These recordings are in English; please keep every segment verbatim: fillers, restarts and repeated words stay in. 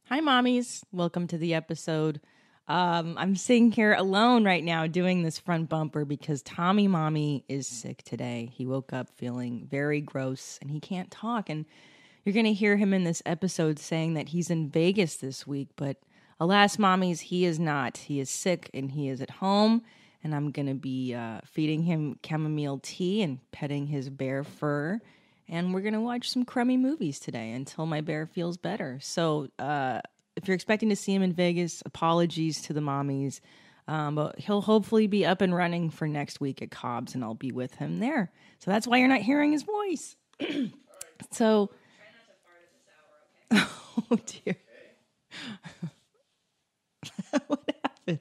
Hi, mommies. Welcome to the episode. Um, I'm sitting here alone right now doing this front bumper because Tommy Mommy is sick today. He woke up feeling very gross and he can't talk. And you're going to hear him in this episode saying that he's in Vegas this week. But alas, mommies, he is not. He is sick and he is at home. And I'm going to be uh, feeding him chamomile tea and petting his bear fur. And we're going to watch some crummy movies today until my bear feels better. So uh, if you're expecting to see him in Vegas, apologies to the mommies. Um, but he'll hopefully be up and running for next week at Cobb's, and I'll be with him there. So that's why you're not hearing his voice. So, try not to fart at this hour, okay? Oh, dear. What happened?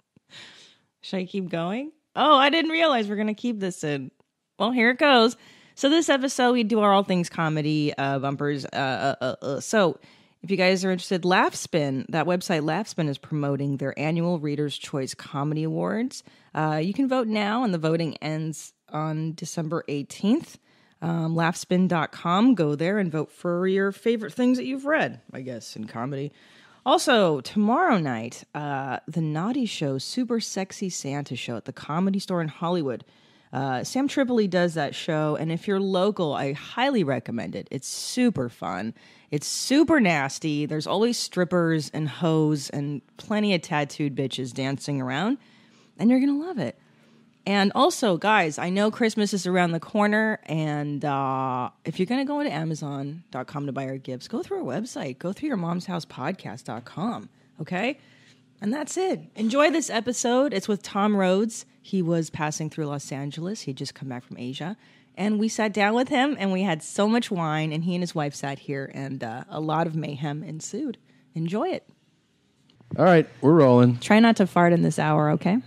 Should I keep going? Oh, I didn't realize we're going to keep this in. Well, here it goes. So this episode, we do our all things comedy uh, bumpers. Uh, uh, uh, uh. So if you guys are interested, Laughspin, that website Laughspin is promoting their annual Reader's Choice Comedy Awards. Uh, you can vote now, and the voting ends on December eighteenth. Um, laughspin dot com. Go there and vote for your favorite things that you've read, I guess, in comedy. Also, tomorrow night, uh, the Naughty Show Super Sexy Santa Show at the Comedy Store in Hollywood. Uh, Sam Tripoli does that show, and if you're local, I highly recommend it. It's super fun. It's super nasty. There's always strippers and hoes and plenty of tattooed bitches dancing around, and you're going to love it. And also, guys, I know Christmas is around the corner, and uh, if you're going to go into amazon dot com to buy our gifts, go through our website. Go through your mom's house podcast dot com, okay? And that's it. Enjoy this episode. It's with Tom Rhodes. He was passing through Los Angeles. He'd just come back from Asia. And we sat down with him, and we had so much wine, and he and his wife sat here, and uh, a lot of mayhem ensued. Enjoy it. All right, we're rolling. Try not to fart in this hour, okay?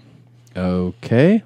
Okay.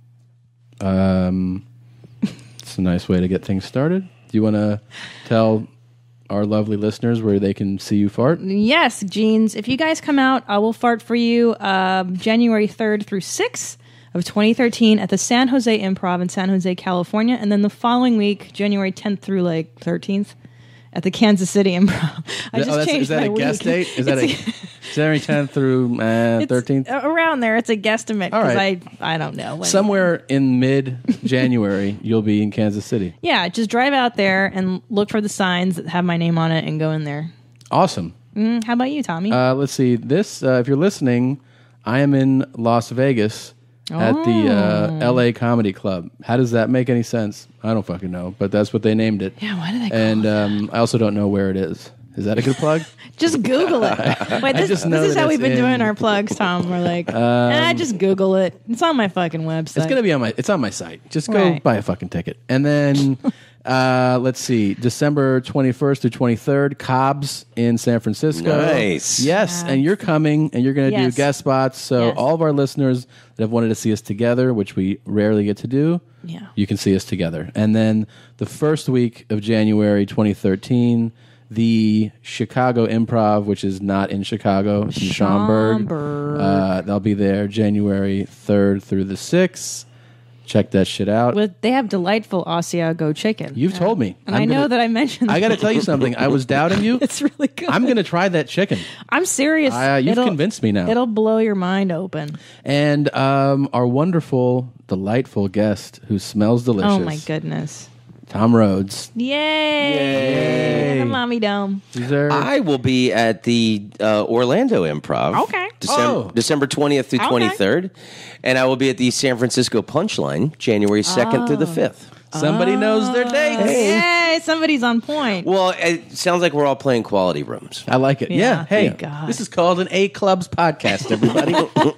Um, it's a nice way to get things started. Do you want to tell our lovely listeners where they can see you fart? Yes, Jeans. If you guys come out, I will fart for you um, January third through sixth of twenty thirteen at the San Jose Improv in San Jose, California. And then the following week, January tenth through like thirteenth at the Kansas City Improv. I just oh, changed is that my a week. guest date? Is that a January tenth through uh, thirteenth? Around there. It's a guesstimate because right. I, I don't know. When. Somewhere in mid-January, you'll be in Kansas City. Yeah, just drive out there and look for the signs that have my name on it and go in there. Awesome. Mm, how about you, Tommy? Uh, let's see. This, uh, if you're listening, I am in Las Vegas at oh. the uh, L A Comedy Club. How does that make any sense? I don't fucking know, but that's what they named it. Yeah, why did they call and, it um, that? I also don't know where it is. Is that a good plug? Just Google it. Wait, this, just this know is that how we've it's been in- doing our plugs, Tom. We're like, Um, ah, just Google it. It's on my fucking website. It's gonna be on my. It's on my site. Just go Right. buy a fucking ticket, and then uh, let's see, December twenty-first through twenty-third, Cobb's in San Francisco. Nice. Yes, Yeah. and you're coming, and you're gonna Yes. do guest spots. So Yes. all of our listeners that have wanted to see us together, which we rarely get to do, Yeah. you can see us together. And then the first week of January twenty thirteen. The Chicago Improv, which is not in Chicago, it's in Schaumburg. Schaumburg. Uh, they'll be there January third through the sixth. Check that shit out. With, they have delightful Asiago chicken. You've told me. And I'm I know gonna- that I mentioned I got to that. tell you something. I was doubting you. It's really good. I'm going to try that chicken. I'm serious. Uh, you've It'll- convinced me now. It'll blow your mind open. And um, our wonderful, delightful guest who smells delicious. Oh, my goodness. Tom Rhodes. Yay. Yay. The Mommy Dome. He's there. I will be at the uh, Orlando Improv. Okay. December, Oh. December twentieth through Okay. twenty-third. And I will be at the San Francisco Punchline January second through the fifth. Somebody knows their dates. Yay. Somebody's on point. Well, it sounds like we're all playing quality rooms. I like it. Yeah. Yeah. Hey, Thank God. this is called an A Clubs podcast, everybody.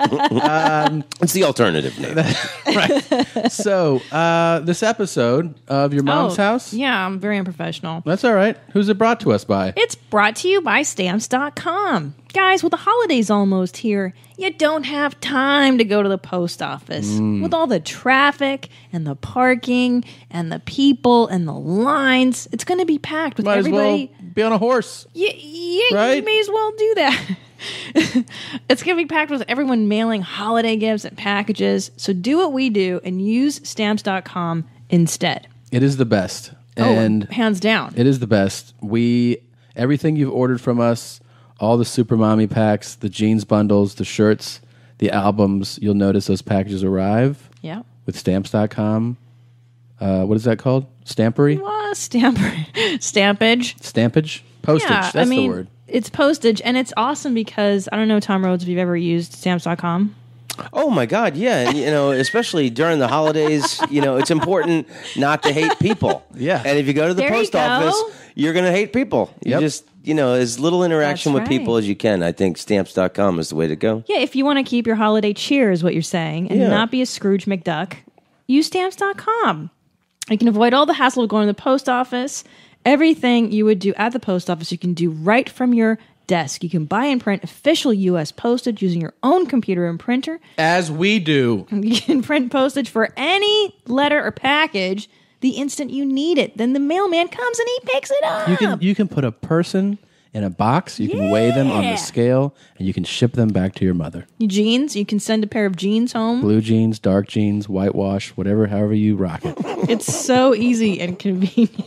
It's the alternative name. Right. So, uh, this episode of Your Mom's Oh, House, Yeah, I'm very unprofessional. that's all right. Who's it brought to us by? It's brought to you by stamps dot com. Guys, with the holidays almost here, you don't have time to go to the post office. Mm. With all the traffic and the parking and the people and the lines, it's going to be packed with Might everybody. as well be on a horse. Yeah, yeah, Right? you may as well do that. It's going to be packed with everyone mailing holiday gifts and packages. So do what we do and use stamps dot com instead. It is the best. And oh, hands down. it is the best. We everything you've ordered from us, all the Super Mommy packs, the jeans bundles, the shirts, the albums. You'll notice those packages arrive Yeah. with stamps dot com. Uh, what is that called? Stampery? Uh, stamp, stampage. Stampage? Postage. Yeah, That's I mean, the word. It's postage, and it's awesome because I don't know, Tom Rhodes, if you've ever used stamps dot com. Oh my God, yeah, and you know, especially during the holidays, you know, it's important not to hate people. Yeah. And if you go to the There you post go. office, you're going to hate people. You Yep. just, you know, as little interaction That's with people right. as you can. I think stamps dot com is the way to go. Yeah, if you want to keep your holiday cheer, is what you're saying, and Yeah. not be a Scrooge McDuck, use stamps dot com. You can avoid all the hassle of going to the post office. Everything you would do at the post office, you can do right from your desk. You can buy and print official U S postage using your own computer and printer. As we do. You can print postage for any letter or package the instant you need it. Then the mailman comes and he picks it up. You can you can put a person in a box. You can weigh them on Yeah. the scale, and you can ship them back to your mother. Jeans, you can send a pair of jeans home. Blue jeans, dark jeans, whitewash, whatever, however you rock it. It's so easy and convenient.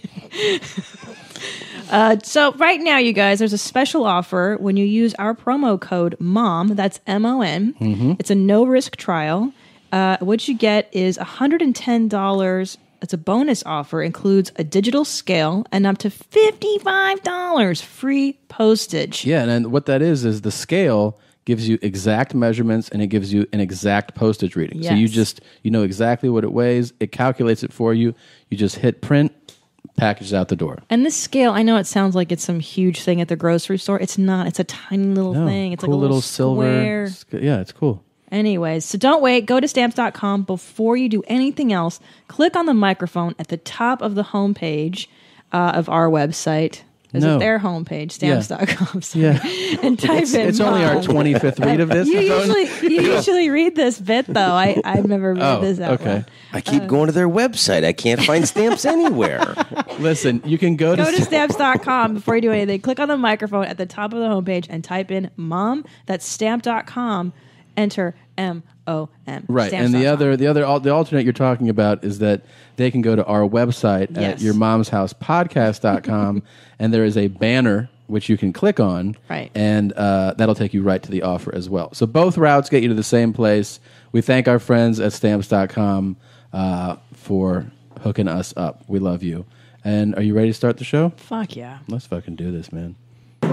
uh, so right now, you guys, there's a special offer when you use our promo code MOM. That's M O N. Mm-hmm. It's a no-risk trial. Uh, what you get is one hundred ten dollars. It's a bonus offer. Includes a digital scale and up to fifty-five dollars free postage. Yeah, and then what that is is the scale gives you exact measurements and it gives you an exact postage reading. So you Yes. just you know exactly what it weighs. It calculates it for you. You just hit print, package out the door. And this scale, I know it sounds like it's some huge thing at the grocery store. It's not. It's a tiny little No, thing. It's cool like a little, silver. square. Yeah, it's cool. Anyways, so don't wait. Go to stamps dot com before you do anything else. Click on the microphone at the top of the homepage uh, of our website. Is No. it their homepage? stamps dot com. Sorry. Yeah. And type It's, in it's only our mom. twenty-fifth read of this. You Don't- usually you usually read this bit though. I I've never read Oh, this out okay. loud. I keep going to their website. I can't find stamps anywhere. Listen, you can go to, Go to stamps dot com before you do anything. Click on the microphone at the top of the homepage and type in mom. That's stamp dot com. Enter M O M. right, Stamps and the dot com. other the other al- the alternate you're talking about is that they can go to our website Yes. at your mom's house podcast dot com and there is a banner which you can click on, Right. and uh, that'll take you right to the offer as well. So both routes get you to the same place. We thank our friends at stamps dot com uh, for hooking us up. We love you. And are you ready to start the show? Fuck yeah. Let's fucking do this, man. I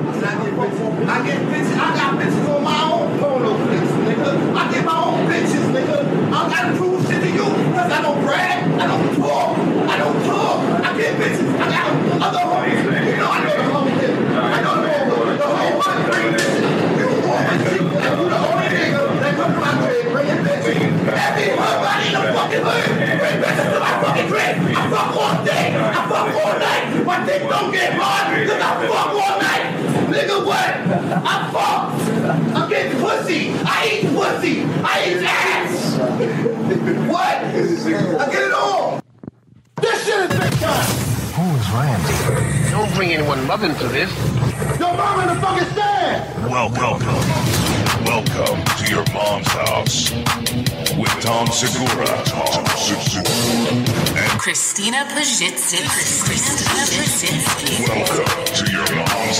get bitches, I got bitches on my own porno flicks, nigga. I get my own bitches, nigga. I don't gotta prove shit to you, cause I don't brag, I don't talk, I don't talk. I get bitches, I got other homies, you know I know the homies here. I know the whole, the whole one bring bitches. You want bitches, you the only nigga that come to my crib bringing bitches. Everybody in the fucking hood bring bitches to my fucking crib. I fuck all day, I fuck all night. My dick don't get hard, cause I fuck all night. Nigga, what? I fucked. I'm getting pussy. I eat pussy. I eat ass. What? I get it all. This shit is big time. Who is Randy? Don't bring anyone love into this. Your mom in the fucking stand. Welcome. Welcome to your mom's house with Tom Segura. Tom Segura. And Christina Pajitsky. Christina Pajitsky. welcome to your mom's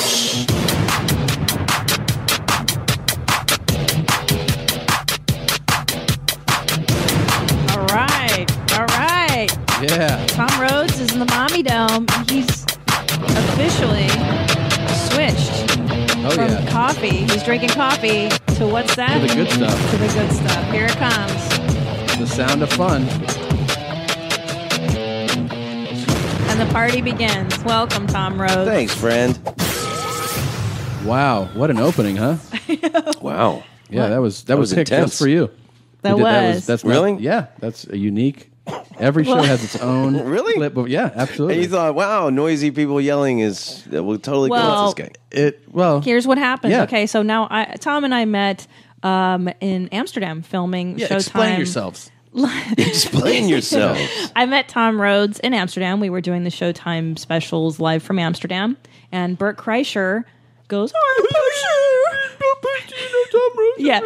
house. All right. All right. Yeah. Tom Rhodes is in the Mommy Dome. He's officially switched Oh, from yeah. coffee. He's drinking coffee to what's that? To the good stuff. To the good stuff. Here it comes. The sound of fun. And the party begins. Welcome, Tom Rhodes. Thanks, friend. Wow. What an opening, huh? Wow. Yeah, that was that, That was was picked intense. just for you. That We did- was. that's Really? Not, yeah, that's a unique. Every show has its own Really? clip of, yeah, absolutely. And you thought, wow, noisy people yelling is that will totally Well, go with this guy. it well. Here's what happened. Yeah. Okay, so now I, Tom and I met um, in Amsterdam filming Yeah, Showtime. explain yourselves. Explain yourself. I met Tom Rhodes in Amsterdam. We were doing the Showtime specials live from Amsterdam, and Bert Kreischer goes, "Oh, I'm yeah,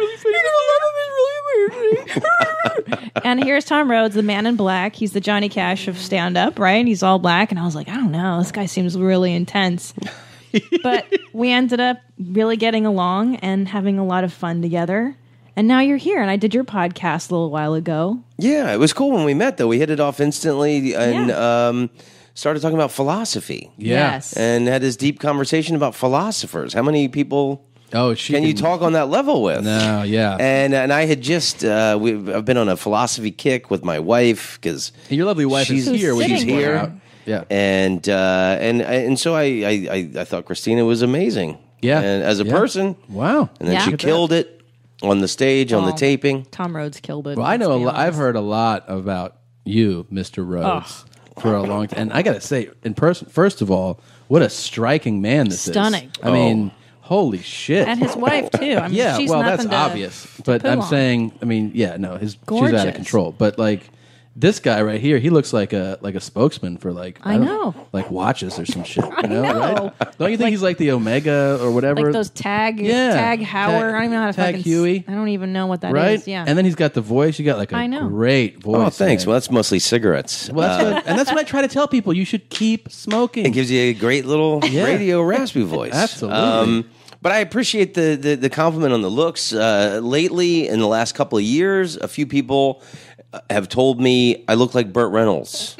and here's Tom Rhodes, the man in black. He's the Johnny Cash of stand-up, right? He's all black, and I was like, I don't know, this guy seems really intense. But we ended up really getting along and having a lot of fun together. And now you're here, and I did your podcast a little while ago. Yeah, it was cool when we met, though. We hit it off instantly and Yeah. um, started talking about philosophy. Yeah. Yes. And had this deep conversation about philosophers. How many people Oh, she can you talk on that level with? No, yeah. And and I had just uh, we I've been on a philosophy kick with my wife because And your lovely wife she's is here. when you sitting point here. out. Yeah. and uh, and and so I, I I I thought Christina was amazing. Yeah. and as a Yeah. person, Wow. and then Yeah. she Look at killed it on the stage on the Oh. taping. Tom Rhodes killed it. Well, I know. A let's be lo- I've honest. heard a lot about you, Mister Rhodes, for a long time. And I got to say, in person, first of all, what a striking man this Stunning. is. I mean, holy shit. And his wife, too. I mean, yeah, she's well, that's nothing to- obvious. But poo I'm on. saying, I mean, yeah, no, his she's out Gorgeous. of control. But like this guy right here, he looks like a like a spokesman for like I don't know. like watches or some shit. You know, know. right? Don't you think he's like the Omega or whatever? Like those tag, Yeah. tag Howard. Tag- I don't even know how to Tag fucking. s- Huey. I don't even know what that is. right? Yeah. And then he's got the voice. You got like a I know. great voice. Oh, thanks. man. Well, that's mostly cigarettes. Well, that's Uh, what, and that's what I try to tell people. You should keep smoking. it gives you a great little Yeah. radio raspy voice. Absolutely. but I appreciate the, the, the compliment on the looks. Uh, lately, in the last couple of years, a few people have told me I look like Burt Reynolds.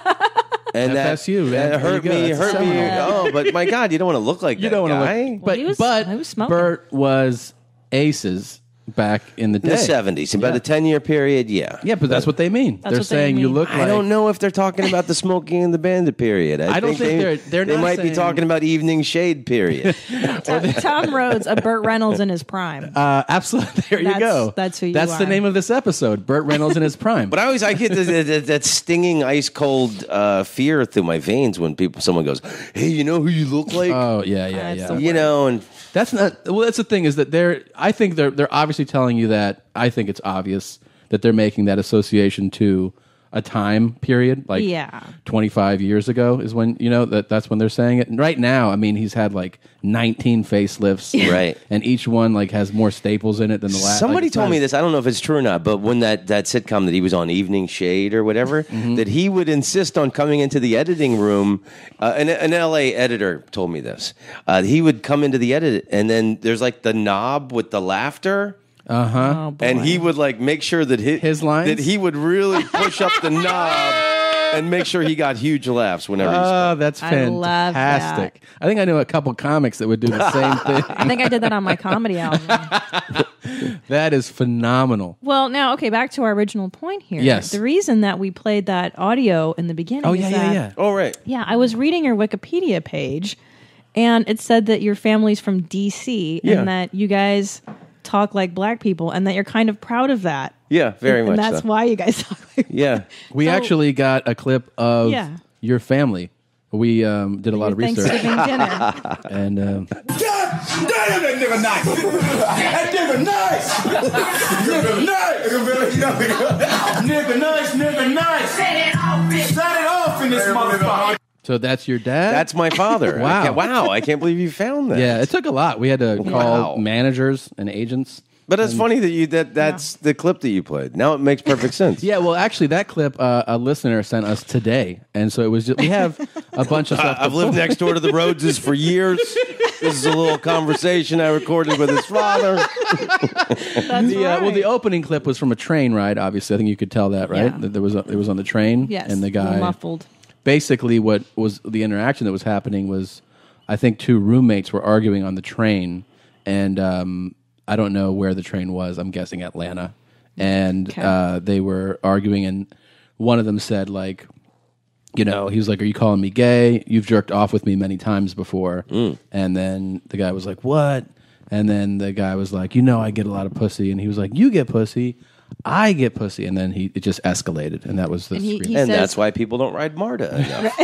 And F S U, man. that There hurt you go. me. That's Hurt me. seminal. Oh, but my God, you don't want to look like you that don't want to guy. look, but he was- but he was smoking. Bert was Aces back in the day. In the seventies, about Yeah. a ten-year period, yeah. Yeah, but that's what they mean. That's they're what they saying you mean. look. I like, don't know if they're talking about the smoking in the bandit period. I, I don't think they, they're- they're They not might be saying- talking about evening shade period. Tom, Tom Rhodes, a Burt Reynolds in his prime. Uh, absolutely. There you That's- go. that's who you That's the are. name of this episode. Burt Reynolds in his prime. But I always I get the, the, the, that stinging ice cold uh, fear through my veins when people someone goes, "Hey, you know who you look like?" oh yeah, yeah, That's yeah. the you know, and That's not. Well, that's the thing is that they're. I think they're. They're obviously telling you that. I think it's obvious that they're making that association to a time period, like Yeah. twenty-five years ago is when you know that that's when they're saying it. And right now, I mean, he's had like nineteen facelifts, Right. And each one like has more staples in it than the last. somebody like, it's told not- me this. I don't know if it's true or not, but when that, that sitcom that he was on, Evening Shade or whatever, Mm-hmm. that he would insist on coming into the editing room. Uh, an, an L A editor told me this. Uh, he would come into the edit, and then there's like the knob with the laughter. Uh huh. Oh, boy. And he would like make sure that his, His lines? that he would really push up the knob and make sure he got huge laughs whenever he spoke. Oh, that's I fantastic. love that. I think I know a couple comics that would do the same thing. I think I did that on my comedy album. That is phenomenal. Well, now, okay, back to our original point here. Yes. The reason that we played that audio in the beginning Oh is yeah, yeah, that, yeah. Oh, right. yeah, I was reading your Wikipedia page, and it said that your family's from D C Yeah. and that you guys talk like black people, and that you're kind of proud of that. Yeah, very and much that's so. why you guys talk like Yeah. We So- actually got a clip of Yeah. your family. We um, did a lot your of research, Thanksgiving dinner. and um, God damn, that nigga nice. That nigga nice. Nigga nice. Nigga nice, nigga nice. Set it off, bitch. Set it off in this motherfucker. so that's your dad. That's my father. Wow. I can't, wow. I can't believe you found that. yeah. It took a lot. We had to call Wow. managers and agents. But it's funny that you that that's the clip that you played. Now it makes perfect sense. Yeah, well, actually, that clip uh, a listener sent us today, and so it was. Just, we have a bunch of stuff. I, I've lived next door to the Rhodeses for years. This is a little conversation I recorded with his father. That's The, uh, right. well, the opening clip was from a train ride. Obviously, I think you could tell that, right? Yeah. That there was a, it was on the train, yes, and the a little guy muffled. basically what was the interaction that was happening was, I think two roommates were arguing on the train, and um, I don't know where the train was. I'm guessing Atlanta, and Okay. uh, they were arguing, and one of them said like, you know, he was like, "Are you calling me gay? You've jerked off with me many times before." And then the guy was like, "What?" And then the guy was like, "You know, I get a lot of pussy." And he was like, "You get pussy, I get pussy." And then he it just escalated, and that was the And he- screen. he And says- that's why people don't ride MARTA enough.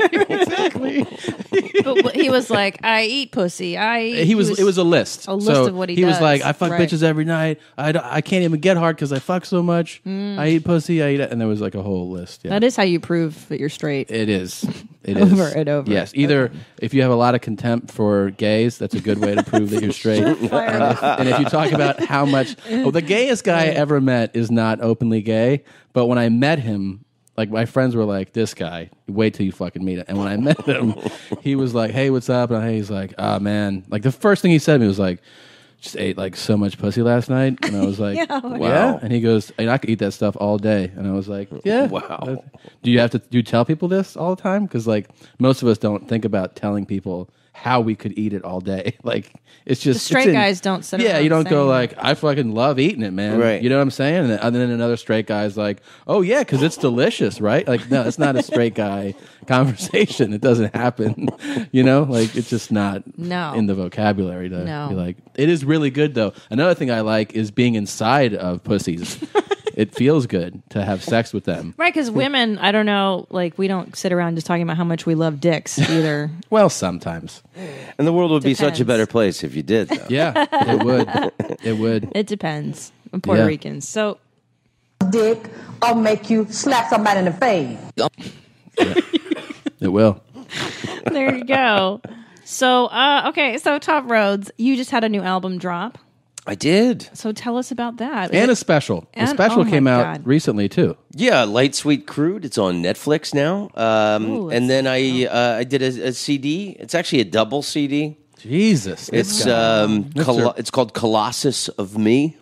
But he was like, I eat pussy. I he was, it was a list. a list so of what he He was does. like, I fuck Right. bitches every night. I, don't- I can't even get hard because I fuck so much. I eat pussy. I eat it. And there was like a whole list. Yeah. That is how you prove that you're straight. It is. It is. Over and over. Yes. Either if you have a lot of contempt for gays, that's a good way to prove that you're straight. and, if, and if you talk about how much, well, the gayest guy I ever met is not openly gay, but when I met him, like my friends were like, this guy, wait till you fucking meet him. And when I met him, he was like, hey, what's up? And he's like, oh man. Like the first thing he said to me was like, just ate like so much pussy last night. And I was like, Yeah. wow. Wow. And he goes, and I could eat that stuff all day. And I was like, yeah. Wow. Do you have to, do you tell people this all the time? Because like most of us don't think about telling people how we could eat it all day. Like it's just The straight it's in- guys don't sit Yeah, around you don't go saying like, I fucking love eating it, man. Right. You know what I'm saying? And then, and then another straight guy's like, oh yeah, because it's delicious, right? Like no, it's not a straight guy conversation. It doesn't happen. You know, like it's just not No. in the vocabulary to No. be like. It is really good though. Another thing I like is being inside of pussies. It feels good to have sex with them. Right, because women, I don't know, like we don't sit around just talking about how much we love dicks either. Well, sometimes. And the world would be such a Depends. better place if you did. Though. Yeah, it would. It would. It depends. I'm Puerto Yeah. Ricans. So Dick, I'll make you slap somebody in the face. It will. there you go. So, uh, okay, so Tom Rhodes, you just had a new album drop. I did. So tell us about that. Is And it- a special. The And- special oh my came out God. recently too. Yeah, Light Sweet Crude. It's on Netflix now. Um, Ooh, and let's then I uh, I did a, a C D. It's actually a double C D. Jesus. It's um, Col- it's called Colossus of Me,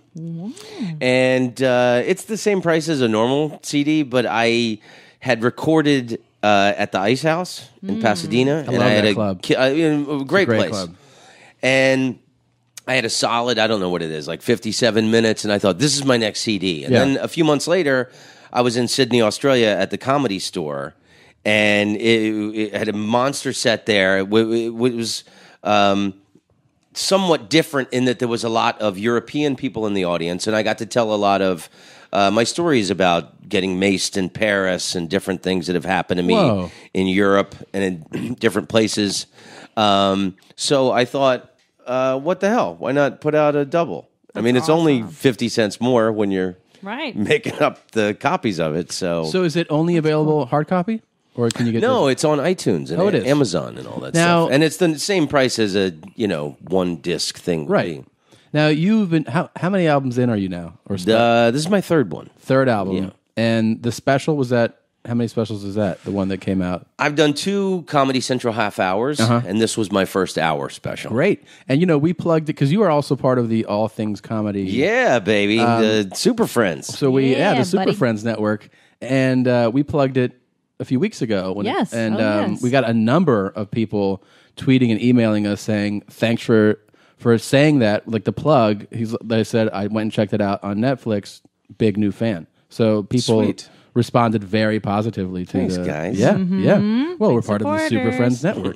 and uh, it's the same price as a normal C D. But I had recorded uh, at the Ice House in Pasadena, and love I had that a, club. ki- uh, you know, a great, great place. club. And I had a solid, I don't know what it is, like fifty-seven minutes, and I thought, this is my next C D. And Yeah. then a few months later, I was in Sydney, Australia at the Comedy Store, and it, it had a monster set there. It, w- it was um, somewhat different in that there was a lot of European people in the audience, and I got to tell a lot of uh, my stories about getting maced in Paris and different things that have happened to me Whoa. in Europe and in different places. Um, so I thought, uh, what the hell? Why not put out a double? I mean, it's only fifty cents more when you're Right. making up the copies of it. So, So is it only available hard copy? Or can you get no, this? it's on iTunes and Oh, it is. Amazon and all that Now- stuff. And it's the same price as a, you know, one disc thing. would Right. be. Now you've been how how many albums in are you now? Or still? Uh, this is my third one. Third album. Yeah. And the special was that how many specials is that? The one that came out? I've done two Comedy Central half hours, and this was my first hour special. Uh-huh. Great. And you know, we plugged it because you are also part of the All Things Comedy. Yeah, baby. the Super Friends. So we yeah, Yeah, the Super buddy. Friends Network. And uh, we plugged it a few weeks ago. When Yes. and Oh, um, yes. we got a number of people tweeting and emailing us saying, thanks for for saying that. Like the plug, he's they said I went and checked it out on Netflix, big new fan. So people Sweet. responded very positively to Thanks, the guys. Yeah, yeah. Well, we're part of the Super supporters. Friends Network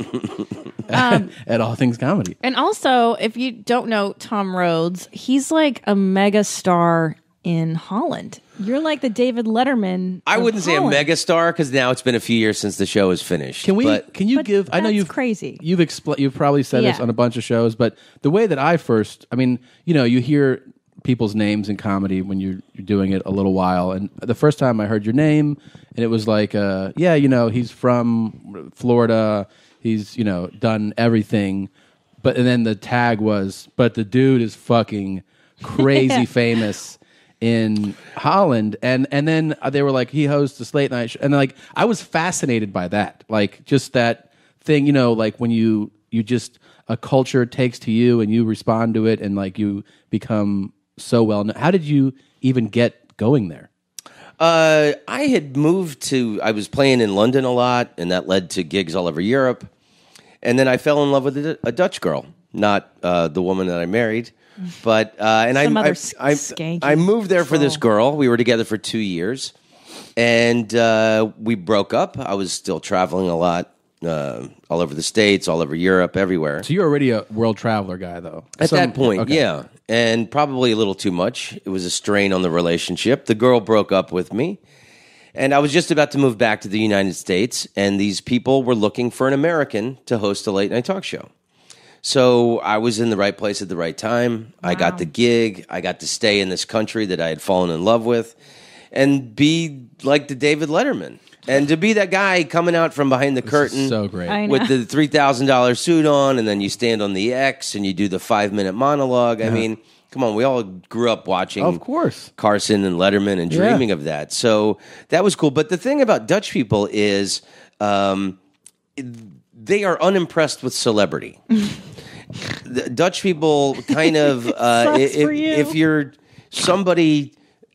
at All Things Comedy. And also, if you don't know Tom Rhodes, he's like a mega star in Holland. You're like the David Letterman. I of wouldn't say a Holland. mega star because now it's been a few years since the show is finished. Can we? But can you But give? I know that's you've crazy. You've expl- You've probably said this Yeah. on a bunch of shows, but the way that I first, I mean, you know, you hear people's names in comedy when you're, you're doing it a little while, and the first time I heard your name, and it was like, uh, yeah, you know, he's from Florida, he's you know done everything, but and then the tag was, but the dude is fucking crazy famous in Holland, and and then they were like, he hosts a Slate Night show, and like I was fascinated by that, like just that thing, you know, like when you you just a culture takes to you and you respond to it, and like you become so well known. How did you even get going there? Uh, I had moved to, I was playing in London a lot, and that led to gigs all over Europe. And then I fell in love with a, a Dutch girl, not uh, the woman that I married. But, uh, and Some I, other I, I, skanky I moved there for this troll. girl. We were together for two years. And uh, we broke up. I was still traveling a lot, uh, all over the States, all over Europe, everywhere. So you're already a world traveler guy, though. At Some- that point, okay. yeah. And probably a little too much. It was a strain on the relationship. The girl broke up with me. And I was just about to move back to the United States, and these people were looking for an American to host a late night talk show. So I was in the right place at the right time. I got the gig. I got to stay in this country that I had fallen in love with and be like the David Letterman. And to be that guy coming out from behind the curtain so great. I know. with the three thousand dollars suit on, and then you stand on the X and you do the five-minute monologue. I mean, Come on, we all grew up watching, Of course. Carson and Letterman and Yeah. dreaming of that. So that was cool. But the thing about Dutch people is um, they are unimpressed with celebrity. The Dutch people kind of, uh, Sucks if, for you. if you're somebody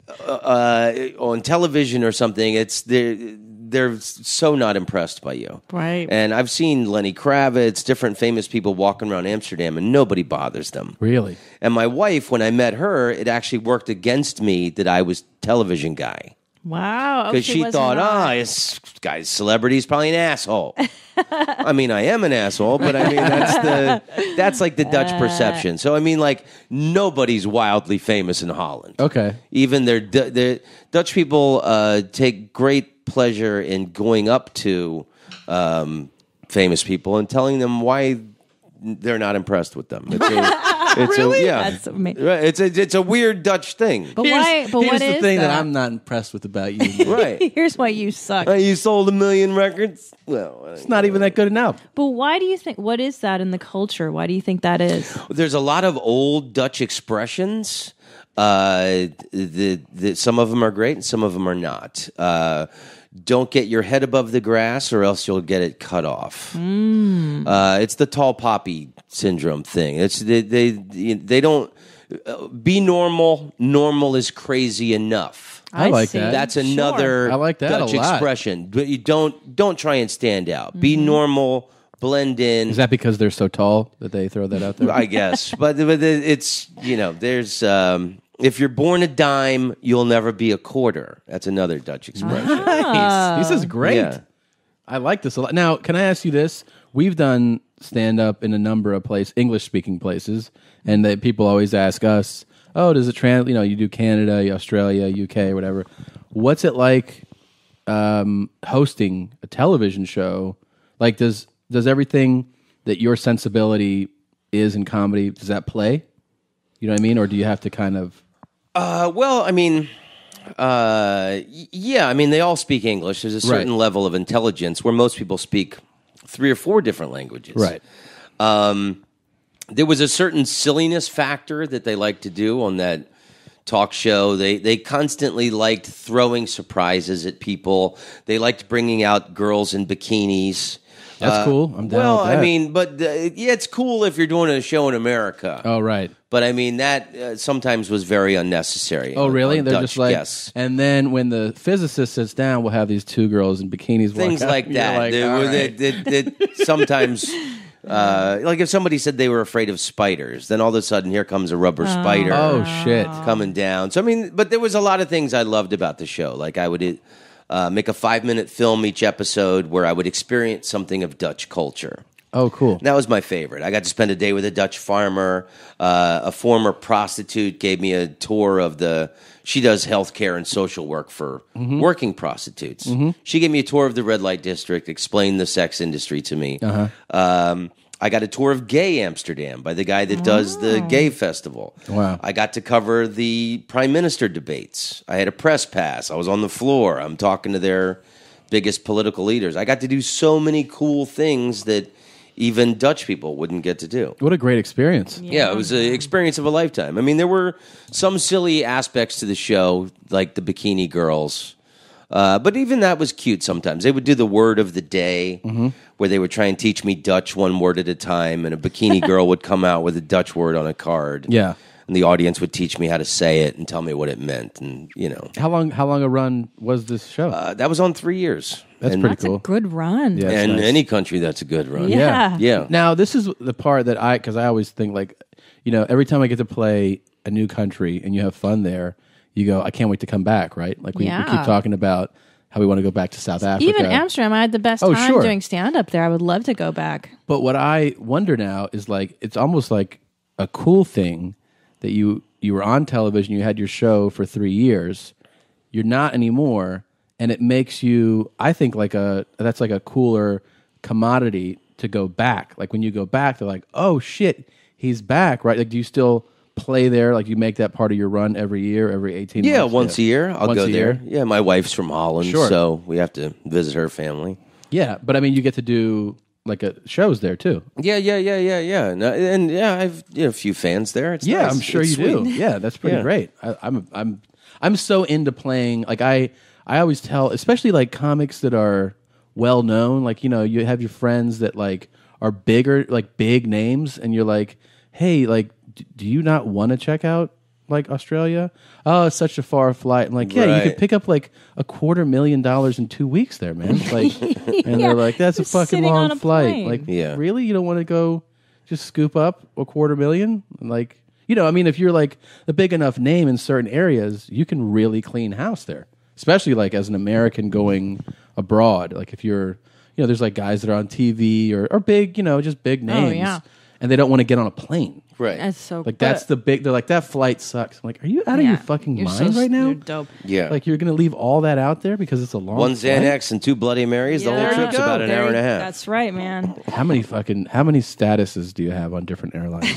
uh, on television or something, it's they're, they're so not impressed by you. Right. And I've seen Lenny Kravitz, different famous people walking around Amsterdam, and nobody bothers them. Really? And my wife, when I met her, it actually worked against me that I was television guy. Wow. Because she thought, ah, oh, this guy's celebrity is probably an asshole. I mean, I am an asshole, but I mean, that's the that's like the Dutch perception. So, I mean, like, nobody's wildly famous in Holland. Okay. Even their, their Dutch people uh, take great pleasure in going up to um, famous people and telling them why they're not impressed with them. It's a, it's Really? A, yeah. That's ama- Right. It's a, it's a weird Dutch thing. But why? But Here's what the is thing that? that? I'm not impressed with about you. Right. Here's why you suck. Uh, you sold a million records? Well, It's not even that good enough. But why do you think? What is that in the culture? Why do you think that is? there's a lot of old Dutch expressions. Uh, the, the, some of them are great and some of them are not. Uh, don't get your head above the grass or else you'll get it cut off. Mm. Uh, it's the tall poppy syndrome thing. It's they they, they don't uh, be normal. Normal is crazy enough. I like see. that. That's Sure. another I like that a Dutch lot. expression. But you don't don't try and stand out. Be Mm-hmm. normal. Blend in. Is that because they're so tall that they throw that out there? I guess, but, but it's you know, there's um, if you're born a dime, you'll never be a quarter. That's another Dutch expression. Nice. This is great. Yeah. I like this a lot. Now, can I ask you this? We've done stand up in a number of places, English speaking places, and that people always ask us, "Oh, does it trans? You know, you do Canada, Australia, U K, whatever. What's it like um, hosting a television show? Like, does does everything that your sensibility is in comedy, does that play? You know what I mean? Or do you have to kind of... Uh, well, I mean, uh, y- yeah, I mean, they all speak English. There's a certain Right. level of intelligence where most people speak three or four different languages. Right. Um, there was a certain silliness factor that they like to do on that talk show. They they constantly liked throwing surprises at people. They liked bringing out girls in bikinis. That's cool. I'm down Well, with that. I mean, but uh, yeah, it's cool if you're doing a show in America. Oh, right. But I mean, that uh, sometimes was very unnecessary. Oh, on- really? on And they're Dutch just like, guests. and then when the physicist sits down, we'll have these two girls in bikinis. walk Things out. like You're that. like, They- all they- right. they- they- sometimes, uh, like if somebody said they were afraid of spiders, then all of a sudden here comes a rubber spider. Oh, shit. Coming down. So I mean, but there was a lot of things I loved about the show. Like I would uh, make a five minute film each episode where I would experience something of Dutch culture. Oh, cool. That was my favorite. I got to spend a day with a Dutch farmer. Uh, a former prostitute gave me a tour of the. She does healthcare and social work for Mm-hmm. working prostitutes. She gave me a tour of the red light district, explained the sex industry to me. Uh-huh. Um, I got a tour of Gay Amsterdam by the guy that does the gay festival. Wow. I got to cover the prime minister debates. I had a press pass. I was on the floor. I'm talking to their biggest political leaders. I got to do so many cool things that even Dutch people wouldn't get to do. What a great experience. Yeah, it was an experience of a lifetime. I mean, there were some silly aspects to the show, like the bikini girls. Uh, but even that was cute sometimes. They would do the word of the day, where they would try and teach me Dutch one word at a time, and a bikini girl would come out with a Dutch word on a card. Yeah. And the audience would teach me how to say it and tell me what it meant. And, you know, How long How long a run was this show? uh, that was on three years. That's and, pretty That's cool. a good run. Yeah. And nice. any country, that's a good run. Yeah. Yeah. Now, this is the part that I, because I always think like, you know, every time I get to play a new country and you have fun there, you go, I can't wait to come back, right? Like we, we Yeah. keep talking about how we want to go back to South Africa. Even Amsterdam, I had the best Oh, time sure. doing stand up there. I would love to go back. But what I wonder now is like, it's almost like a cool thing that you you were on television, you had your show for three years, you're not anymore, and it makes you, I think, like a that's like a cooler commodity to go back. Like when you go back, they're like, oh shit, he's back, right? Like, do you still play there? Like you make that part of your run every year, every eighteen Yeah, months? once a year I'll Once go a there. year? Yeah, my wife's from Holland, Sure. so we have to visit her family. Yeah, but I mean, you get to do like a shows there too. Yeah, yeah, yeah, yeah, yeah. No, and yeah, I've you know, a few fans there. It's yeah, nice. I'm sure It's you sweet. do. Yeah, that's pretty Yeah. great. I, I'm I'm I'm so into playing. Like I I always tell, especially like comics that are well known. Like you know, you have your friends that like are bigger, like big names, and you're like, hey, like, d- do you not want to check out like Australia? Oh, it's such a far flight. I'm like, yeah, you Right. could pick up like a quarter million dollars in two weeks there, man. Like, and Yeah, they're like, that's a you're fucking sitting on long a flight. plane. Like, Yeah. really, you don't want to go just scoop up a quarter million? Like, you know, I mean, if you're like a big enough name in certain areas, you can really clean house there. Especially like as an American going abroad. Like if you're, you know, there's like guys that are on T V or, or big, you know, just big names. yeah. And they don't want to get on a plane. Right. That's so Like that's the big. They're like that flight sucks. I'm like, are you out of Yeah. your fucking You're mind so- right now? you're dope. Yeah. Like you're gonna leave all that out there because it's a long One flight? Xanax and two Bloody Marys. The Yeah. whole There you trip's go. about an There hour and a you- half. That's right, man. How many fucking how many statuses do you have on different airlines?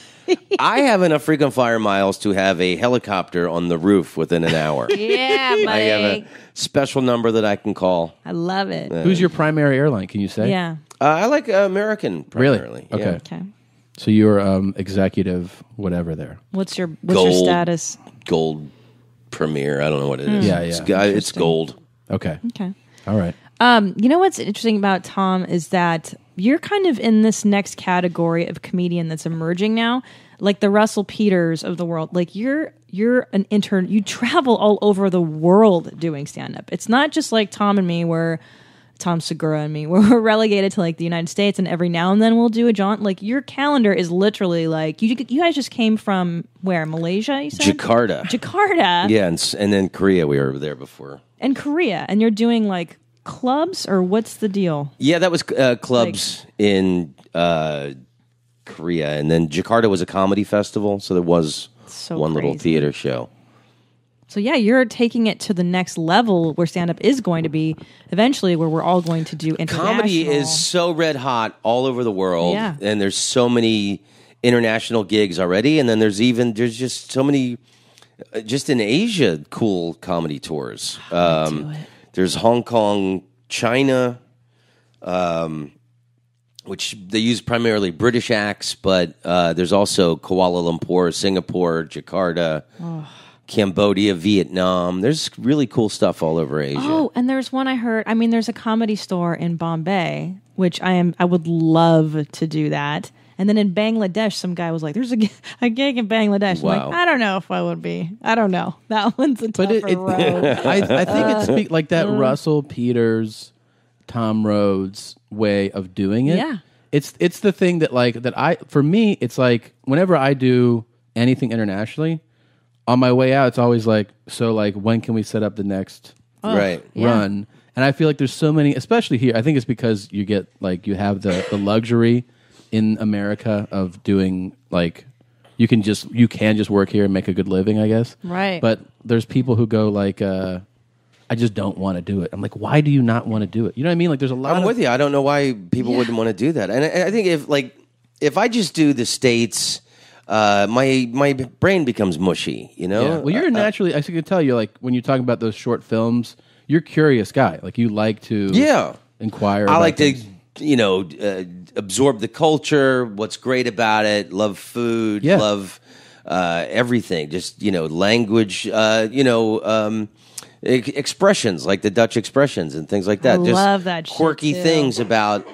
I have enough frequent flyer miles to have a helicopter on the roof within an hour. Yeah, I have a Mike. special number that I can call. I love it. Who's your primary airline? Can you say? Yeah. Uh, I like uh, American primarily. Really? Yeah. Okay. Okay. So you're um, executive, whatever. There. What's your what's your Gold. status? Gold Premier. I don't know what it is. Yeah, It's, yeah. gu- it's gold. Okay. Okay. All right. Um, you know what's interesting about Tom is that you're kind of in this next category of comedian that's emerging now, like the Russell Peters of the world. Like you're you're an intern. You travel all over the world doing stand up. It's not just like Tom and me, where Tom Segura and me, where we're relegated to like the United States, and every now and then we'll do a jaunt. Like your calendar is literally like you. You guys just came from where? Malaysia? You said Jakarta. Jakarta. Yeah, and, s- and then Korea. We were there before. And Korea, and you're doing like clubs, or what's the deal? Yeah, that was uh, clubs in uh, Korea, and then Jakarta was a comedy festival, so there was So one little crazy. theater show. So yeah, you're taking it to the next level where stand up is going to be eventually, where we're all going to do international. Comedy is so red hot all over the world, Yeah. and there's so many international gigs already, and then there's even there's just so many uh, just in Asia cool comedy tours. Um, there's Hong Kong, China, um, which they use primarily British acts, but uh, there's also Kuala Lumpur, Singapore, Jakarta. Cambodia, Vietnam. There's really cool stuff all over Asia. Oh, and there's one I heard. I mean, there's a comedy store in Bombay, which I am. I would love to do that. And then in Bangladesh, some guy was like, "There's a, g- a gig in Bangladesh." I'm Wow. like, I don't know if I would be. I don't know. That one's a tougher But it, it road. I, I think it's speak, like that Russell Peters, Tom Rhodes way of doing it. Yeah. It's it's the thing that like that I for me it's like whenever I do anything internationally, on my way out it's always like so like when can we set up the next Right. Yeah. run? And I feel like there's so many, especially here. I think it's because you get like you have the the luxury in America of doing like you can just you can just work here and make a good living, I guess. Right. But there's people who go like, uh, I just don't want to do it. I'm like, why do you not want to do it? You know what I mean? Like, there's a lot. I'm of, with you. I don't know why people wouldn't want to do that. And I, I think if like if I just do the States, uh, my my brain becomes mushy. You know. Yeah. Well, you're Uh, naturally. I can tell you like when you're talking about those short films, you're a curious guy. Like you like to Yeah. inquire. I about like things. to, you know, uh, absorb the culture, what's great about it, love food, Yeah. love uh, everything. Just, you know, language, uh, you know, um, e- expressions, like the Dutch expressions and things like that. I Just love that shit, quirky too. things about,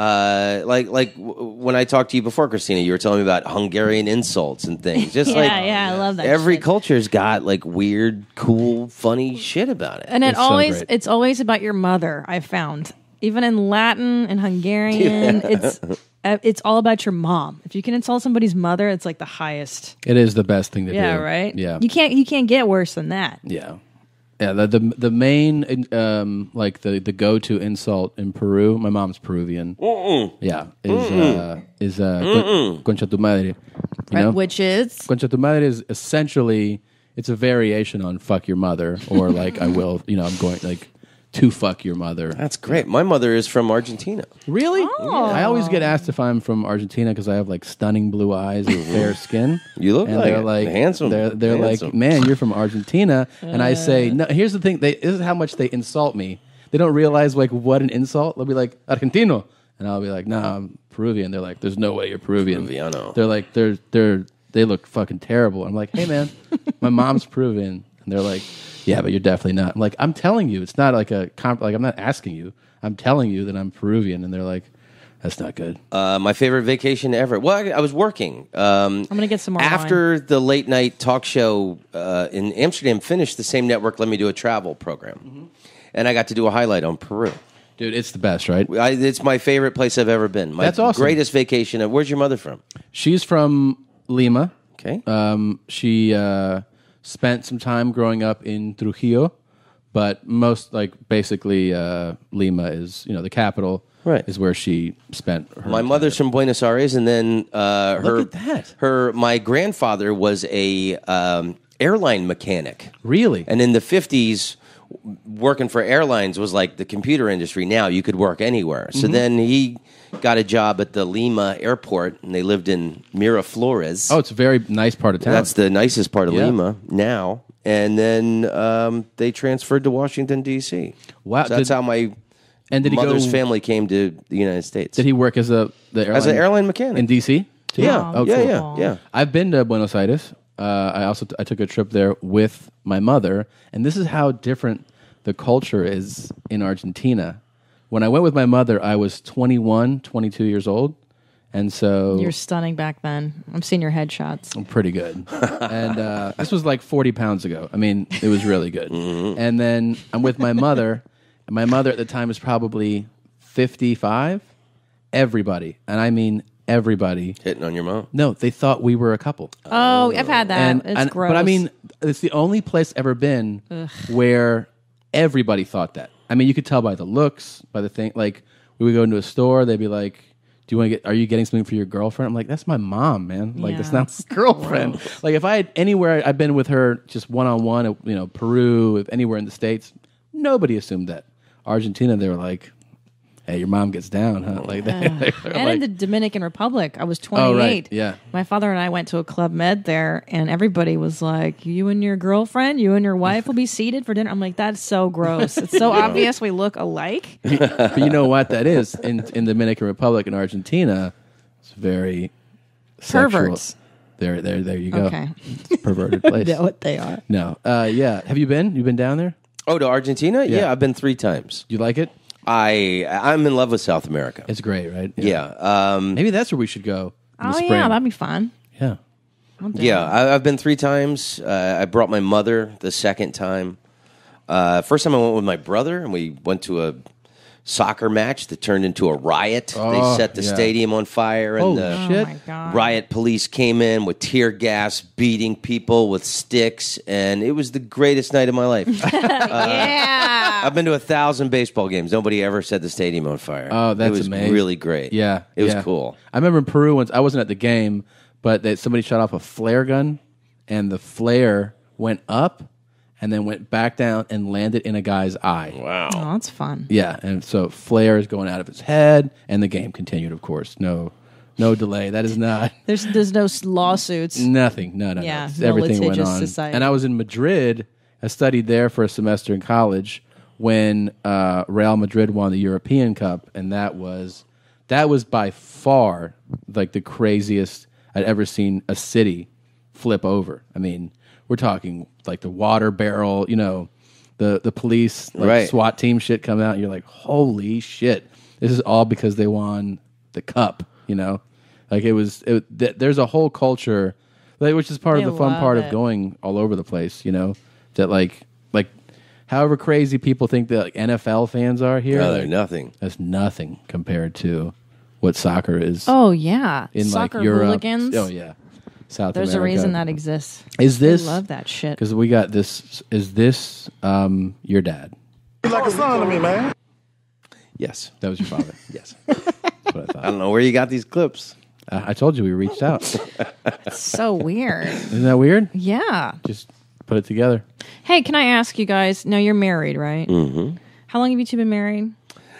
uh, like, like w- when I talked to you before, Christina, you were telling me about Hungarian insults and things. Just Yeah, like, yeah, I love that Every shit. culture's got like weird, cool, funny shit about it. And it It's so always great. it's always about your mother. I found even in Latin and Hungarian, it's uh, it's all about your mom. If you can insult somebody's mother, it's like the highest. It is the best thing to Yeah, do. right. Yeah. you can't you can't get worse than that. Yeah. Yeah, the the, the main um, like the, the go to insult in Peru. My mom's Peruvian. Yeah, is uh, is uh, con- concha tu madre. You know, Which is concha tu madre is essentially it's a variation on fuck your mother or like I will. You know, I'm going like to fuck your mother. That's great. My mother is from Argentina. Really? I always get asked if I'm from Argentina because I have like stunning blue eyes and fair skin. You look and like they're it. like Handsome. They're, they're Handsome. like, man, you're from Argentina, and I say, no. Here's the thing. They, this is how much they insult me. They don't realize like what an insult. They'll be like Argentino, and I'll be like, "No, I'm Peruvian." They're like, "There's no way you're Peruvian." Peruviano. They're like, "They're they're they look fucking terrible." I'm like, "Hey man, my mom's Peruvian," and they're like, "Yeah, but you're definitely not." I'm like, "I'm telling you, it's not like a comp- like I'm not asking you. I'm telling you that I'm Peruvian," and they're like, "That's not good." Uh, my favorite vacation ever. Well, I, I was working. Um, I'm gonna get some more after wine. the late night talk show uh, in Amsterdam finished. The same network let me do a travel program, mm-hmm. and I got to do a highlight on Peru. Dude, it's the best, right? I, it's my favorite place I've ever been. My That's awesome. Greatest vacation. Where's your mother from? She's from Lima. Okay. Um, she uh, spent some time growing up in Trujillo, but most, like, basically uh, Lima is, you know, the capital. Right. Is where she spent her My entire- mother's from Buenos Aires, and then uh, her, Look at that. her, my grandfather was a um, airline mechanic. Really? And in the fifties, working for airlines was like the computer industry. Now you could work anywhere. So Mhm. then he got a job at the Lima airport, and they lived in Miraflores. Oh, it's a very nice part of town. That's the nicest part of Yeah. Lima now. And then um, they transferred to Washington, D C Wow. So that's Did- how my and did he mother's go- family came to the United States. Did he work as a the airline, As an airline mechanic. in D C? too? Yeah. Oh, Yeah, cool. yeah, yeah. I've been to Buenos Aires. Uh, I also t- I took a trip there with my mother, and this is how different the culture is in Argentina. When I went with my mother, I was twenty-one, twenty-two years old, and so You're stunning back then. I'm seeing your headshots. I'm pretty good. And uh, this was like forty pounds ago. I mean, it was really good. And then I'm with my mother, and my mother at the time was probably fifty-five. Everybody, and I mean everybody, hitting on your mom. No, they thought we were a couple. Oh, I've had that. And, it's and- gross. But I mean, it's the only place ever been Ugh. where everybody thought that. I mean, you could tell by the looks, by the thing. Like, we would go into a store, they'd be like, "Do you want to get? Are you getting something for your girlfriend?" I'm like, "That's my mom, man. Like, that's Yeah. not my girlfriend." Like, if I had anywhere I've been with her, just one on one, you know, Peru, if anywhere in the States, nobody assumed that. Argentina, they were like, "Hey, your mom gets down, huh?" Like, they, they were and like, in the Dominican Republic, I was Oh, twenty-eight. right, yeah. My father and I went to a Club Med there, and everybody was like, "You and your girlfriend, you and your wife will be seated for dinner." I'm like, "That's so gross. It's so Yeah. obvious we look alike." But you know what that is in in the Dominican Republic and Argentina, it's very sexual. Perverts. There, there, there you go. Okay. It's a perverted place. Know what they are. No, uh, yeah. Have you been? You been down there? Oh, to Argentina? Yeah, Yeah. I've been three times. You like it? I I'm in love with South America. It's great, right? Yeah. Um, Maybe that's where we should go. In Oh the spring. yeah, that'd be fun. Yeah. I'm down. Yeah, I, I've been three times. Uh, I brought my mother the second time. Uh, first time I went with my brother, and we went to a soccer match that turned into a riot. Oh, they set the yeah. stadium on fire, and Holy the shit. Oh my God. riot police came in with tear gas, beating people with sticks, and it was the greatest night of my life. yeah. I've been to a thousand baseball games. Nobody ever set the stadium on fire. Oh, that's it was amazing. really great. Yeah, it was yeah. cool. I remember in Peru once. I wasn't at the game, but that somebody shot off a flare gun, and the flare went up and then went back down and landed in a guy's eye. Wow. Oh, that's fun. Yeah, and so flare is going out of his head, and the game continued. Of course, no, no delay. That is not There's there's no s- lawsuits. nothing. No, no, Yeah, no. no Everything went litigious on. society. And I was in Madrid. I studied there for a semester in college when uh, Real Madrid won the European Cup, and that was that was by far like the craziest I'd ever seen a city flip over. I mean, we're talking like the water barrel, you know, the the police like, Right. SWAT team shit come out, and you're like, holy shit! This is all because they won the cup, you know. Like it was, it, th- there's a whole culture, like, which is part They of the fun love part it. of going all over the place, you know. That like, like, however crazy people think that like, N F L fans are here, No, they're like, nothing. That's nothing compared to what soccer is. Oh yeah, in soccer like Europe. hooligans. Oh yeah, South There's America. a reason that exists. Is this They love that shit. Because we got this. Is this um, your dad? You like a son to me, man. Yes, that was your father. Yes. That's what I thought. I don't know where you got these clips. Uh, I told you we reached out. It's so weird. Isn't that weird? Yeah. Just put it together. Hey, can I ask you guys? Now you're married, right? Mm-hmm. How long have you two been married?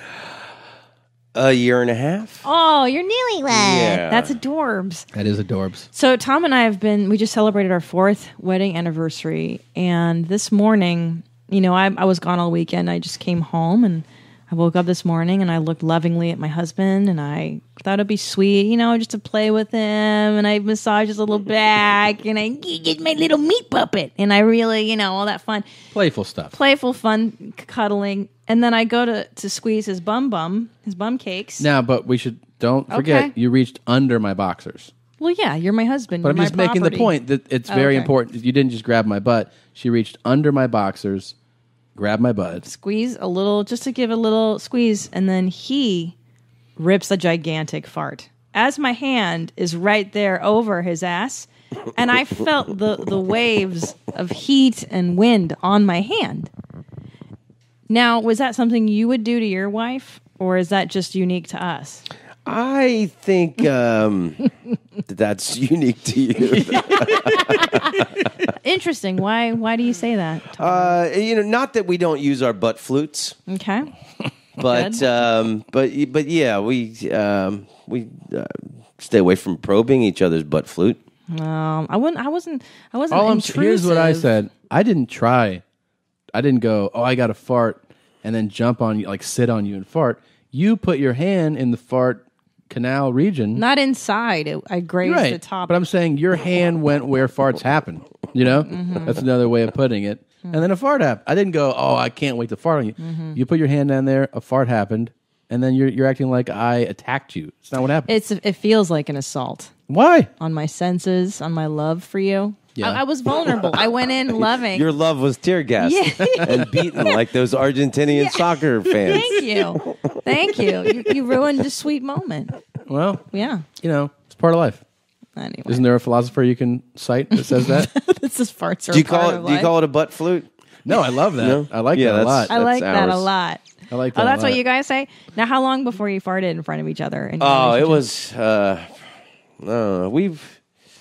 A year and a half. Oh, you're newlywed. Yeah. That's adorbs. That is adorbs. So Tom and I have been, we just celebrated our fourth wedding anniversary. And this morning, you know, I, I was gone all weekend. I just came home and I woke up this morning and I looked lovingly at my husband and I thought it'd be sweet, you know, just to play with him. And I massaged his little back and I get my little meat puppet. And I really, you know, all that fun. Playful stuff. Playful, fun cuddling. And then I go to, to squeeze his bum bum, his bum cakes. Now, but we should, don't forget, Okay. you reached under my boxers. Well, yeah, you're my husband. But You're I'm my just making the property. point that it's Oh, very okay. important. You didn't just grab my butt. She reached under my boxers, grabbed my butt. Squeeze a little, just to give a little squeeze. And then he rips a gigantic fart. As my hand is right there over his ass, and I felt the, the waves of heat and wind on my hand. Now, was that something you would do to your wife, or is that just unique to us? I think um, that that's unique to you. Interesting. Why? Why do you say that? Uh, you know, not that we don't use our butt flutes, Okay. but Good. um, but but yeah, we um, we uh, stay away from probing each other's butt flute. Um, I wouldn't. I wasn't. I wasn't. All I'm, intrusive. here's what I said. I didn't try. I didn't go, oh, I got to fart, and then jump on you, like sit on you and fart. You put your hand in the fart canal region. Not inside. It, I grazed right. the top. But I'm saying your hand went where farts happen. You know? Mm-hmm. That's another way of putting it. And then a fart happened. I didn't go, oh, I can't wait to fart on you. Mm-hmm. You put your hand down there, a fart happened, and then you're you're acting like I attacked you. It's not what happened. It's. It feels like an assault Why? on my senses, on my love for you. Yeah. I, I was vulnerable. I went in loving. Your love was tear gassed Yeah. and beaten like those Argentinian soccer fans. Thank you. Thank you. you. You ruined a sweet moment. Well, Yeah. you know, it's part of life. Anyway, Isn't there a philosopher you can cite that says that? this is farts are Do you a part call of it? Do you life. call it a butt flute? No, I love that. No? I like Yeah, that a that's- lot. I like That's that a ours. lot. I like that Oh, a that's what lot. you guys say. Now, how long before you farted in front of each other? in your Oh, it relationship? was. Uh, no, we've.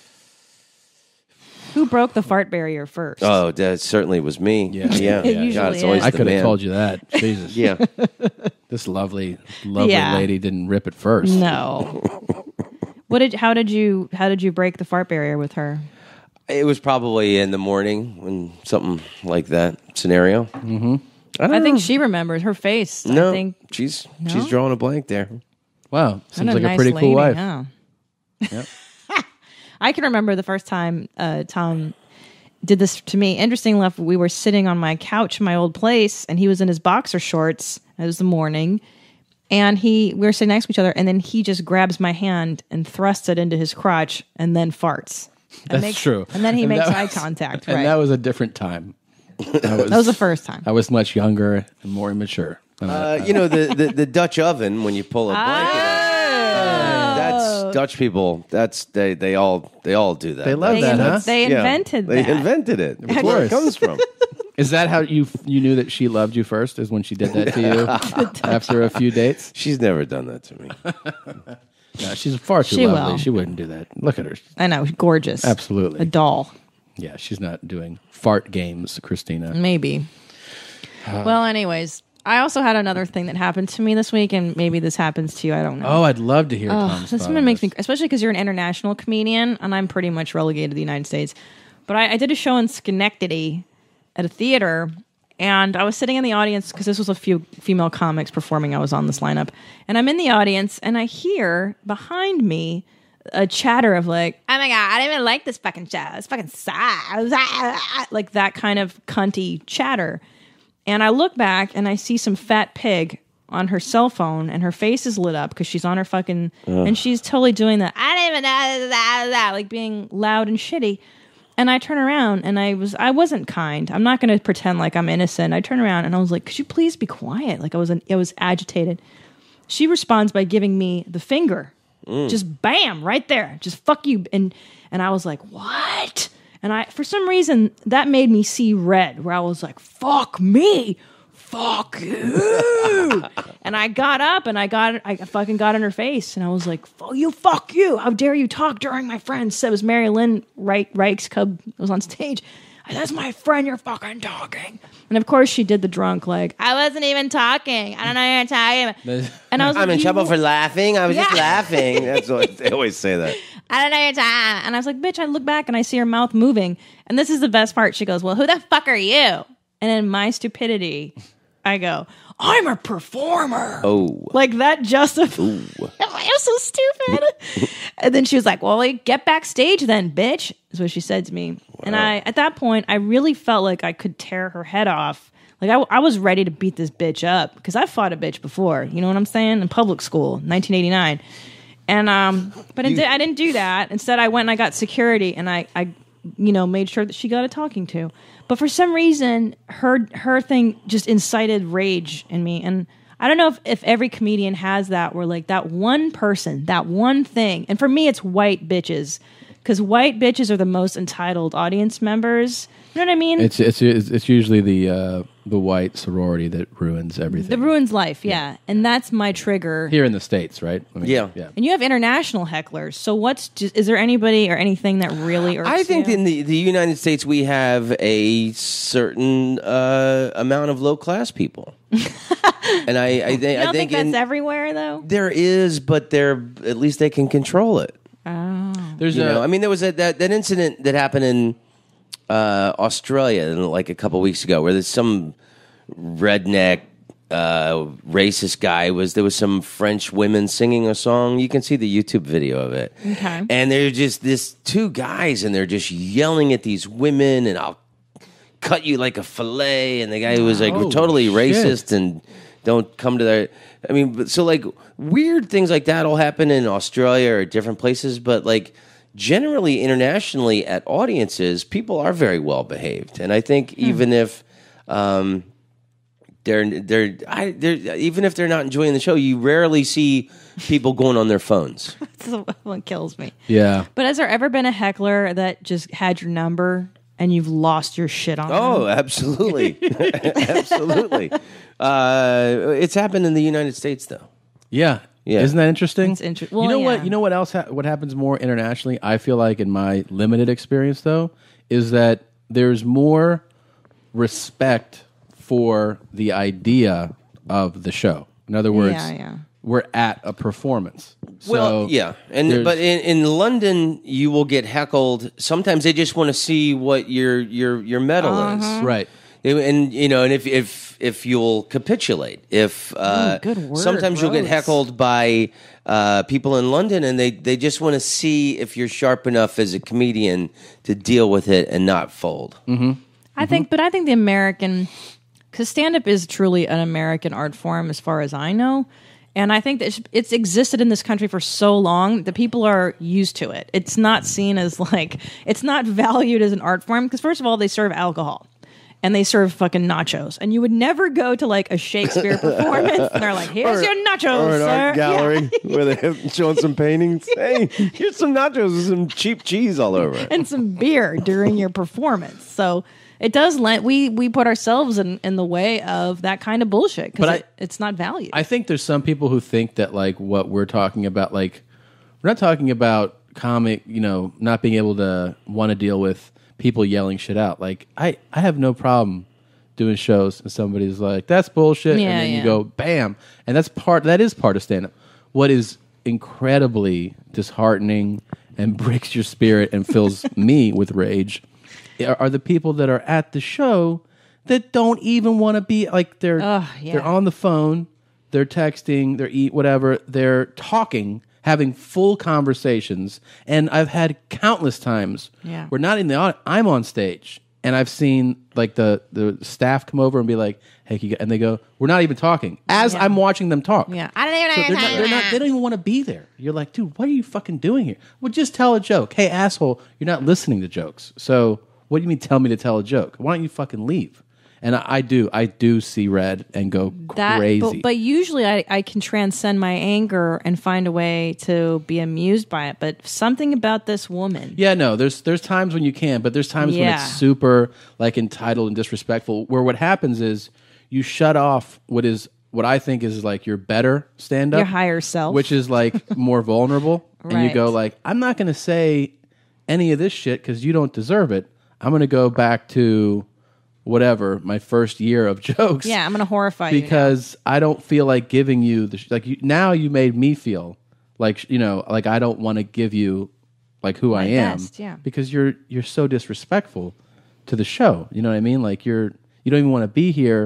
Who broke the fart barrier first? Oh, that certainly was me. Yeah. yeah. It God, usually it's always is. I the could have man. told you that. Jesus. Yeah. This lovely, lovely Yeah. lady didn't rip it first. No. What did? How did you? How did you break the fart barrier with her? It was probably in the morning when something like that scenario. Mm-hmm. I, don't I think know. she remembers her face. No, I think she's No? she's drawing a blank there. Wow. Seems what like nice a pretty cool lady, wife. huh? Yep. I can remember the first time uh, Tom did this to me. Interesting enough, we were sitting on my couch in my old place, and he was in his boxer shorts. It was the morning, and he we were sitting next to each other, and then he just grabs my hand and thrusts it into his crotch, and then farts. And That's makes- true. And then he And makes that ght was- contact. And Right. that was a different time. That was, That was the first time. I was much younger and more immature. than that. Uh, you know the, the the Dutch oven when you pull a blanket. out. Uh, that's Dutch people. That's they they all they all do that. They love They, that, in- huh? they Yeah, invented They that. invented it. That's where it course. comes from. Is that how you you knew that she loved you first? Is when she did that to you after a few dates? She's never done that to me. No, she's far too She lovely. will. She wouldn't do that. Look at her. I know, gorgeous. Absolutely. A doll. Yeah, she's not doing fart games, Christina. Maybe. Well, anyways, I also had another thing that happened to me this week, and maybe this happens to you. I don't know. Oh, I'd love to hear Ugh, Tom's this thought one on makes this. me, especially because you're an international comedian, and I'm pretty much relegated to the United States. But I, I did a show in Schenectady at a theater, and I was sitting in the audience because this was a few female comics performing. I was on this lineup, and I'm in the audience, and I hear behind me a chatter of like, "Oh my god, I didn't even like this fucking show. It's fucking sad," like that kind of cunty chatter. And I look back and I see some fat pig on her cell phone, and her face is lit up because she's on her fucking, and she's totally doing that. I didn't even know that, that, like being loud and shitty. And I turn around and I was, I wasn't kind. I'm not going to pretend like I'm innocent. I turn around and I was like, could you please be quiet? Like I was, an, I was agitated. She responds by giving me the finger, just bam, right there, just fuck you. And, and I was like, what? And I, for some reason, that made me see red, where I was like, fuck me, fuck you. And I got up and I got, I fucking got in her face, and I was like, fuck you, fuck you. How dare you talk during my friend? So it was Mary Lynn Reich, Reich's Cub was on stage. That's my friend, you're fucking talking. And of course she did the drunk, like, I wasn't even talking. I don't know what you're talking about. And I was I'm like, in "You trouble won't-" for laughing. I was just Yeah. laughing. That's what they always say that. I don't know your time. And I was like, bitch, I look back and I see her mouth moving. And this is the best part. She goes, well, who the fuck are you? And in my stupidity, I go, I'm a performer. Oh. Like that justifies. I'm so stupid. And then she was like, well, like, get backstage then, bitch, is what she said to me. Wow. And I, at that point, I really felt like I could tear her head off. Like, I, I was ready to beat this bitch up because I fought a bitch before. You know what I'm saying? In public school, nineteen eighty-nine. And, um, but I, did, I didn't do that. Instead, I went and I got security and I, I, you know, made sure that she got a talking to. But for some reason, her her thing just incited rage in me. And I don't know if, if every comedian has that, where like that one person, that one thing. And for me, it's white bitches. Because white bitches are the most entitled audience members. You know what I mean? It's it's it's usually the uh, the white sorority that ruins everything. That ruins life, yeah. yeah. And that's my trigger. Here in the States, right? I mean, yeah. yeah. And you have international hecklers. So what's just, is there anybody or anything that really irks I think you? in the, the United States we have a certain uh, amount of low class people. And I, I, th- you don't I think, think that's in, everywhere though? There is, but they're at least they can control it. Oh. There's you a, know, I mean, there was a, that that incident that happened in uh, Australia like a couple weeks ago, where there's some redneck uh, racist guy was there was some French women singing a song. You can see the YouTube video of it. Okay. And they're just this two guys, and they're just yelling at these women, and I'll cut you like a fillet. And the guy was like Oh, totally shit. racist and don't come to their. I mean, but so like weird things like that will happen in Australia or different places, but like generally internationally at audiences, people are very well behaved, and I think hmm. even if um, they're they're, I, they're even if they're not enjoying the show, you rarely see people going on their phones. That's what kills me. Yeah. But has there ever been a heckler that just had your number and you've lost your shit on Oh, them? absolutely, absolutely. Uh, it's happened in the United States, though. Yeah. Yeah. Isn't that interesting? It's inter- well, you know yeah. what? You know what else? Ha- what happens more internationally? I feel like in my limited experience, though, is that there's more respect for the idea of the show. In other words, Yeah, yeah. we're at a performance. Well, So yeah, and there's- but in, in London, you will get heckled. Sometimes they just want to see what your your your medal Uh-huh. is, right. and you know, and if if if you'll capitulate, if uh, Ooh, good word, sometimes you'll get Rhodes. heckled by uh, people in London, and they they just want to see if you're sharp enough as a comedian to deal with it and not fold. Mm-hmm. I think, but I think the American, because stand-up is truly an American art form as far as I know. And I think that it's, it's existed in this country for so long that people are used to it. It's not seen as like, it's not valued as an art form because first of all, they serve alcohol and they serve fucking nachos. And you would never go to like a Shakespeare performance and they're like, here's Or- your nachos, or an sir. art gallery Yeah. where they have showing some paintings. Hey, here's some nachos with some cheap cheese all over it. And some beer during your performance. So it does lend, we, we put ourselves in, in the way of that kind of bullshit But I- because it, it's not valued. I think there's some people who think that like what we're talking about, like we're not talking about comic, you know, not being able to want to deal with people yelling shit out. Like I, I have no problem doing shows and somebody's like, that's bullshit. Yeah, and then yeah. you go, bam. And that's part, that is part of stand-up. What is incredibly disheartening and breaks your spirit and fills me with rage are, are the people that are at the show that don't even want to be like they're Ugh, yeah. they're on the phone, they're texting, they're eat whatever, they're talking, having full conversations. And I've had countless times Yeah. where not in the au- I'm on stage and I've seen like the the staff come over and be like, "Hey," can you, and they go, "We're not even talking." As Yeah. I'm watching them talk. yeah. I don't even So they're not, they're not, they don't even want to be there. You're like, dude, what are you fucking doing here? Well, just tell a joke. Hey, asshole, you're not listening to jokes. So what do you mean tell me to tell a joke? Why don't you fucking leave? And I, I do. I do see red and go That, crazy. But, but usually I, I can transcend my anger and find a way to be amused by it. But something about this woman. yeah, no, there's there's times when you can, but there's times when Yeah. it's super like entitled and disrespectful, where what happens is you shut off what is what I think is like your better stand up. Your higher self. Which is like more vulnerable. And you Right. go like, I'm not gonna say any of this shit because you don't deserve it. I'm gonna go back to whatever, my first year of jokes. Yeah, I'm going to horrify you. Because I don't feel like giving you the sh- like you, now you made me feel like you know like I don't want to give you like who I My am best, yeah. because you're you're so disrespectful to the show. You know what I mean? Like you're you don't even want to be here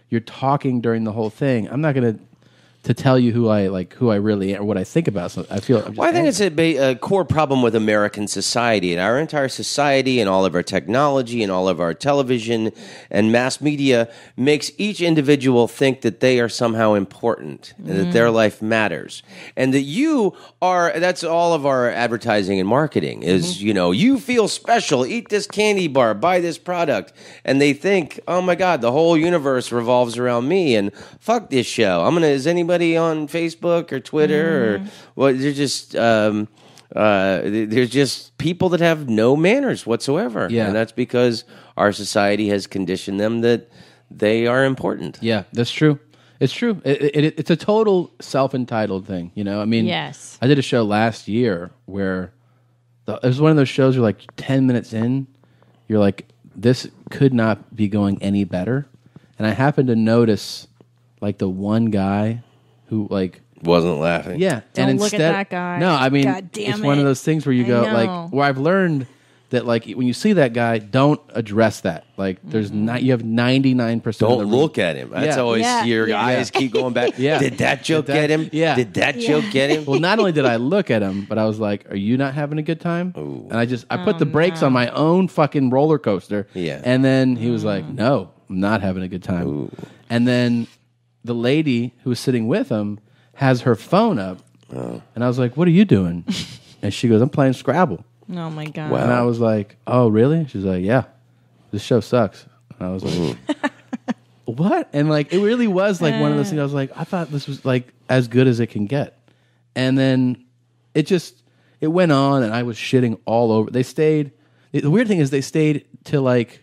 you're talking during the whole thing. I'm not gonna to tell you who I like, who I really am, or what I think about. So I feel. I'm just well, I think angry. it's a, ba- a core problem with American society, and our entire society, and all of our technology, and all of our television and mass media makes each individual think that they are somehow important, and that their life matters, and that you are. That's all of our advertising and marketing is. You know, you feel special. Eat this candy bar. Buy this product, and they think, oh my God, the whole universe revolves around me, and fuck this show. I'm gonna. Is anybody on Facebook or Twitter or well, they're just um, uh, they're just people that have no manners whatsoever. Yeah. And that's because our society has conditioned them that they are important. Yeah, that's true. It's true. It, it, it's a total self-entitled thing. You know, I mean, Yes. I did a show last year where the, it was one of those shows where like ten minutes in, you're like, this could not be going any better. And I happened to notice like the one guy who like Wasn't laughing. yeah, Don't and look at instead, that guy. No, I mean, God damn it's one of it. those things where you I go know. like, where I've learned that like when you see that guy, don't address that. Like, there's not you have ninety-nine percent. Don't of the room. look at him. That's Yeah. always Yeah, your yeah. eyes keep going back. Yeah. Did that joke Did that- get him? yeah. Did that joke get him? Well, not only did I look at him, but I was like, "Are you not having a good time?" And I just I put the brakes on my own fucking roller coaster. Yeah. And then he was like, "No, I'm not having a good time." And then the lady who was sitting with him has her phone up, and I was like, "What are you doing?" And she goes, "I'm playing Scrabble." Oh my god. And I was like, "Oh, really?" She's like, "Yeah, this show sucks." And I was like, "What?" And like, it really was like one of those things. I was like, I thought this was like as good as it can get. And then it just it went on, and I was shitting all over. They stayed. The weird thing is, they stayed till like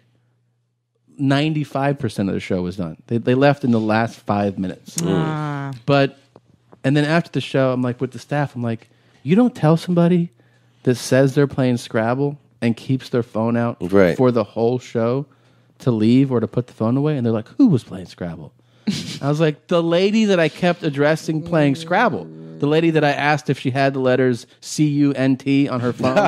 ninety-five percent of the show was done. They they left in the last five minutes. But and then after the show, I'm like with the staff. I'm like, you don't tell somebody that says they're playing Scrabble and keeps their phone out Right. for the whole show to leave or to put the phone away. And they're like, who was playing Scrabble? I was like, the lady that I kept addressing playing Scrabble. The lady that I asked if she had the letters C U N T on her phone.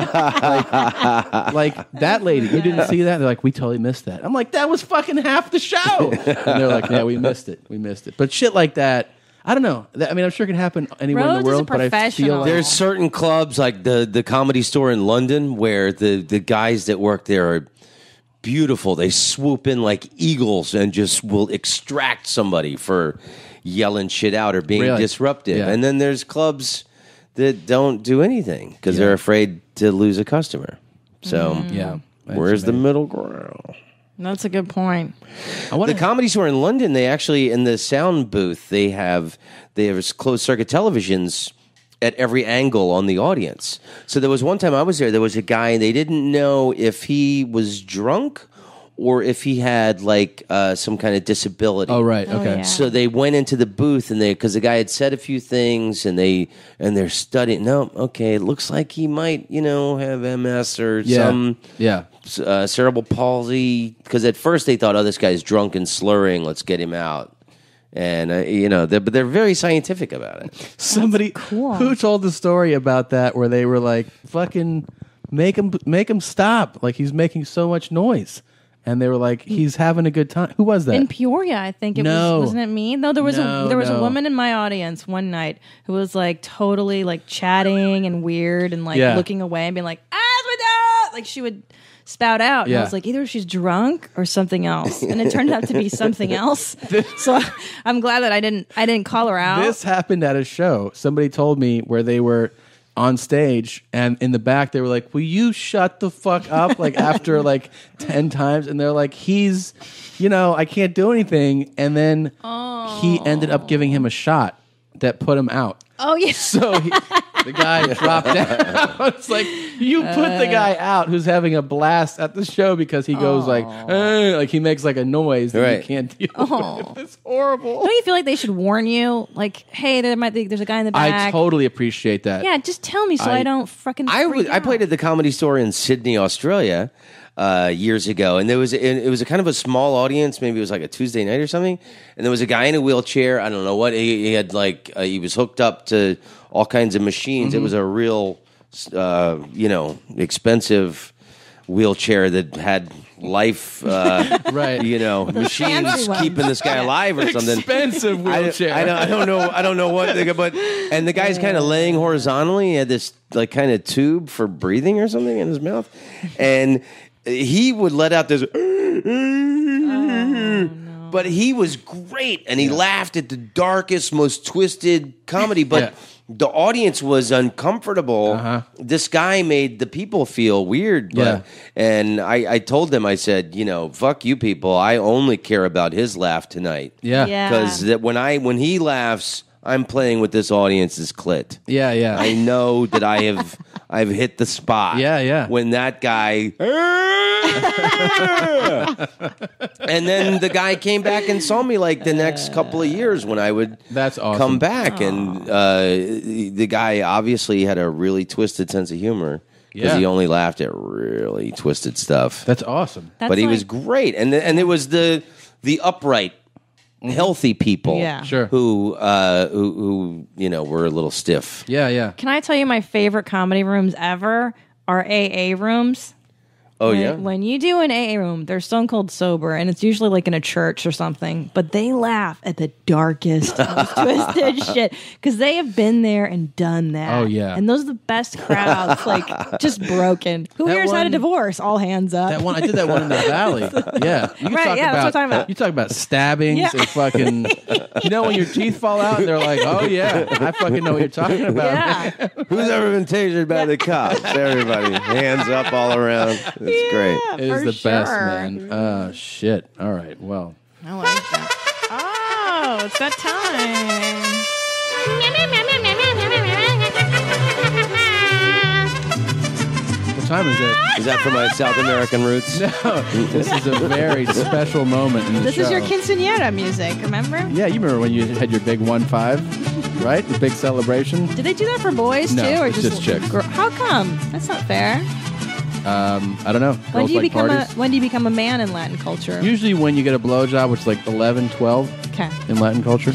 like, like, that lady. You didn't see that? They're like, we totally missed that. I'm like, that was fucking half the show. And they're like, yeah, we missed it. We missed it. But shit like that, I don't know. That- I mean, I'm sure it can happen anywhere in Rhodes the is a world, but I feel professional. like There's certain clubs like the the Comedy Store in London where the, the guys that work there are beautiful. They swoop in like eagles and just will extract somebody for yelling shit out or being Really? disruptive. Yeah. And then there's clubs that don't do anything because they're afraid to lose a customer. So yeah. That's where's the amazing. middle ground? That's a good point. I wanna, The Comedy Store in London, they actually in the sound booth they have they have closed circuit televisions at every angle on the audience. So there was one time I was there, there was a guy and they didn't know if he was drunk or if he had like uh, some kind of disability. Oh, right. Okay. yeah. So they went into the booth and they because the guy had said a few things and they and they're studying. No, okay, it looks like he might you know have M S or Yeah. some Yeah. uh, cerebral palsy. Because at first they thought, oh, this guy's drunk and slurring. Let's get him out. And uh, you know, they're, but they're very scientific about it. Somebody cool. who told the story about that where they were like, fucking make him make him stop. Like he's making so much noise. And they were like, he's having a good time. Who was that? In Peoria, I think it No. was. Wasn't it me? No, there was No, a there was no. a woman in my audience one night who was like totally like chatting and weird and like Yeah. looking away and being like, ah, my dad!" like she would spout out. And Yeah. I was like, either she's drunk or something else. And it turned out to be something else. So I'm glad that I didn't I didn't call her out. This happened at a show. Somebody told me where they were on stage and in the back they were like, will you shut the fuck up? Like after like ten times. And they're like, he's, you know, I can't do anything. And then he ended up giving him a shot that put him out. oh yeah. So he, the guy dropped out. It's like you put the guy out who's having a blast at the show because he goes like, "Eh," like he makes like a noise that Right. you can't deal with. It's horrible. Don't you feel like they should warn you? Like, hey, there might be, there's a guy in the back. I totally appreciate that. Yeah, just tell me so I, I- don't fucking. I freak was, I played out. at the Comedy Store in Sydney, Australia, uh, years ago, and there was it, it was a kind of a small audience. Maybe it was like a Tuesday night or something, and there was a guy in a wheelchair. I don't know what he, he had like. Uh, he was hooked up to all kinds of machines. Mm-hmm. It was a real, uh, you know, expensive wheelchair that had life, uh, Right. You know, machines fancy one. keeping this guy alive or something. Expensive I, wheelchair. I, don't, I don't know. I don't know what. They, but and the guy's kind of laying horizontally. He had this like kind of tube for breathing or something in his mouth, and he would let out this. But he was great, and he laughed at the darkest, most twisted comedy. But Yeah. the audience was uncomfortable. Uh-huh. This guy made the people feel weird. But, Yeah. And I, I told them, I said, you know, fuck you people. I only care about his laugh tonight. Yeah. Yeah. Because that when I when he laughs, I'm playing with this audience's clit. Yeah, yeah. I know that I have I've hit the spot. Yeah, yeah. When that guy and then the guy came back and saw me like the next couple of years when I would That's awesome. come back. And uh, the guy obviously had a really twisted sense of humor because Yeah. he only laughed at really twisted stuff. That's awesome. That's but he like- was great. And and it was the the upright healthy people Yeah. Sure. who uh who, who you know were a little stiff. Yeah, yeah. Can I tell you my favorite comedy rooms ever are A A rooms? Oh when, yeah. When you do an A A room, they're stone cold sober, and it's usually like in a church or something. But they laugh at the darkest, most twisted shit because they have been there and done that. Oh, yeah. and those are the best crowds. Like just broken. Who That here's had a one- divorce? All hands up. That one I did that one in the valley. Yeah, you can Right, talk yeah, about, that's what I'm talking about. You talk about stabbings Yeah. and fucking. You know when your teeth fall out and they're like, "Oh yeah, I fucking know what you're talking about." Yeah. Who's ever been tasered by the cops? Everybody, hands up all around. It's great. It is For the best, sure. man. Oh shit. All right. Well, I like that. Oh, it's that what time is it? Is that for my South American roots? No, this is a very special moment in the This show. is your quinceañera music, remember? Yeah, you remember when you had your big one five, right? The big celebration. Did they do that for boys No, too, or it's just, just chicks. Girl? How come? That's not fair. Um, I don't know. When Girls do you like become parties. a When do you become a man in Latin culture? Usually when you get a blowjob, which is like eleven, twelve Okay. in Latin culture.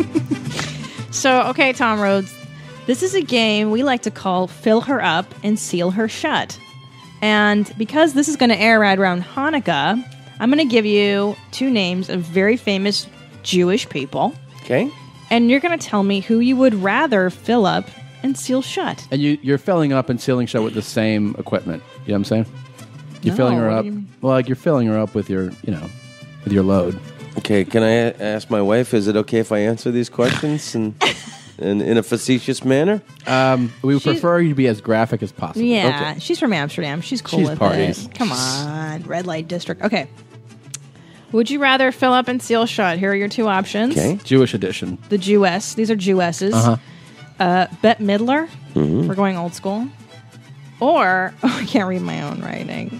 So, okay, Tom Rhodes, this is a game we like to call Fill Her Up and Seal Her Shut. And because this is going to air right around Hanukkah, I'm going to give you two names of very famous Jewish people. Okay. And you're going to tell me who you would rather fill up and seal shut. And you, you're filling up and sealing shut with the same equipment. You know what I'm saying? You're No, filling her what do up. you mean? Well, like you're filling her up with your, you know, with your load. Okay. Can I a- ask my wife? Is it okay if I answer these questions in in, in a facetious manner? Um, we would She's- prefer you to be as graphic as possible. Yeah, Okay. she's from Amsterdam. She's cool She's with parties. it. Come on, red light district. Okay. Would you rather fill up and seal shut? Here are your two options. Okay. Jewish edition. The Jewess. These are Jewesses. Uh-huh. Uh, Bette Midler. Mm-hmm. We're going old school. Or, oh, I can't read my own writing.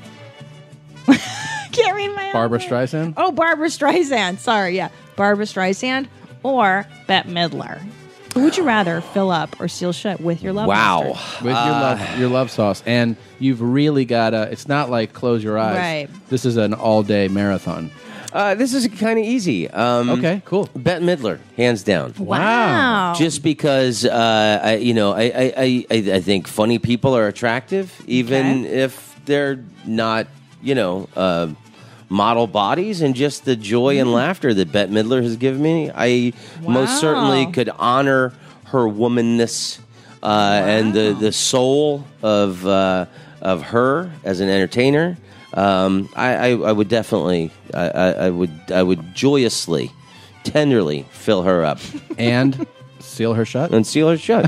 can't read my own Barbara writing. Streisand. Oh, Barbara Streisand. Sorry, yeah. Barbara Streisand or Bette Midler. Who would you rather fill up or seal shut with your love? Wow. mustard? With your love, your love sauce, and you've really got to. It's not like close your eyes. Right. This is an all-day marathon. Uh, this is kind of easy. Um, Okay, cool. Bette Midler, hands down. Wow. Just because, uh, I, you know, I, I, I, I think funny people are attractive, even Okay. if they're not, you know, uh, model bodies, and just the joy and laughter that Bette Midler has given me. I most Wow. certainly could honor her womanness uh, and the, the soul of uh, of her as an entertainer. Um, I, I, I would definitely, I, I, I would, I would joyously, tenderly fill her up And seal her shut. and seal her shut.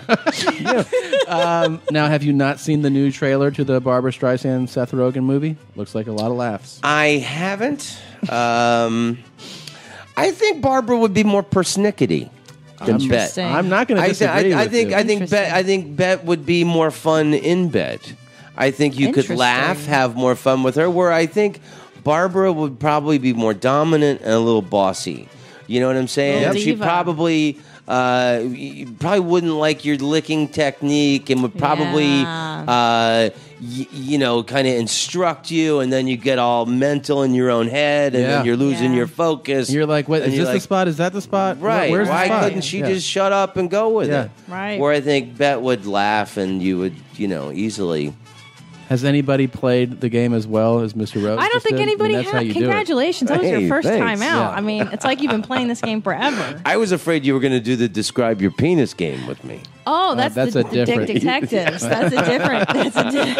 Um, now, have you not seen the new trailer to the Barbara Streisand Seth Rogen movie? Looks like a lot of laughs. I haven't. Um, I think Barbara would be more persnickety than Bet. Interesting. I'm not going to I, disagree I, I with think you. I think Bet Interesting. I think Bet would be more fun in bed. I think you could Interesting. laugh, have more fun with her. Where I think Barbara would probably be more dominant and a little bossy. You know what I'm saying? Little She diva. probably uh, you probably wouldn't like your licking technique and would probably Yeah. uh, y- you know kind of instruct you, and then you get all mental in your own head, and Yeah. then you're losing Yeah. your focus. And you're like, what, And is you're this the like, spot? Is that the spot? Where- Right. Where's Why the spot? couldn't she Yeah. just shut up and go with Yeah. it? Right. Where I think Bet would laugh and you would, you know, easily Has anybody played the game as well as Mister Rhodes? I don't just think did? anybody I mean, that's how has. you do it. Congratulations. That was Hey, your first thanks. time out. Yeah. I mean, it's like you've been playing this game forever. I was afraid you were going to do the describe your penis game with me. Oh, that's, that's the, a the Dick different- Detectives. That's a different. That's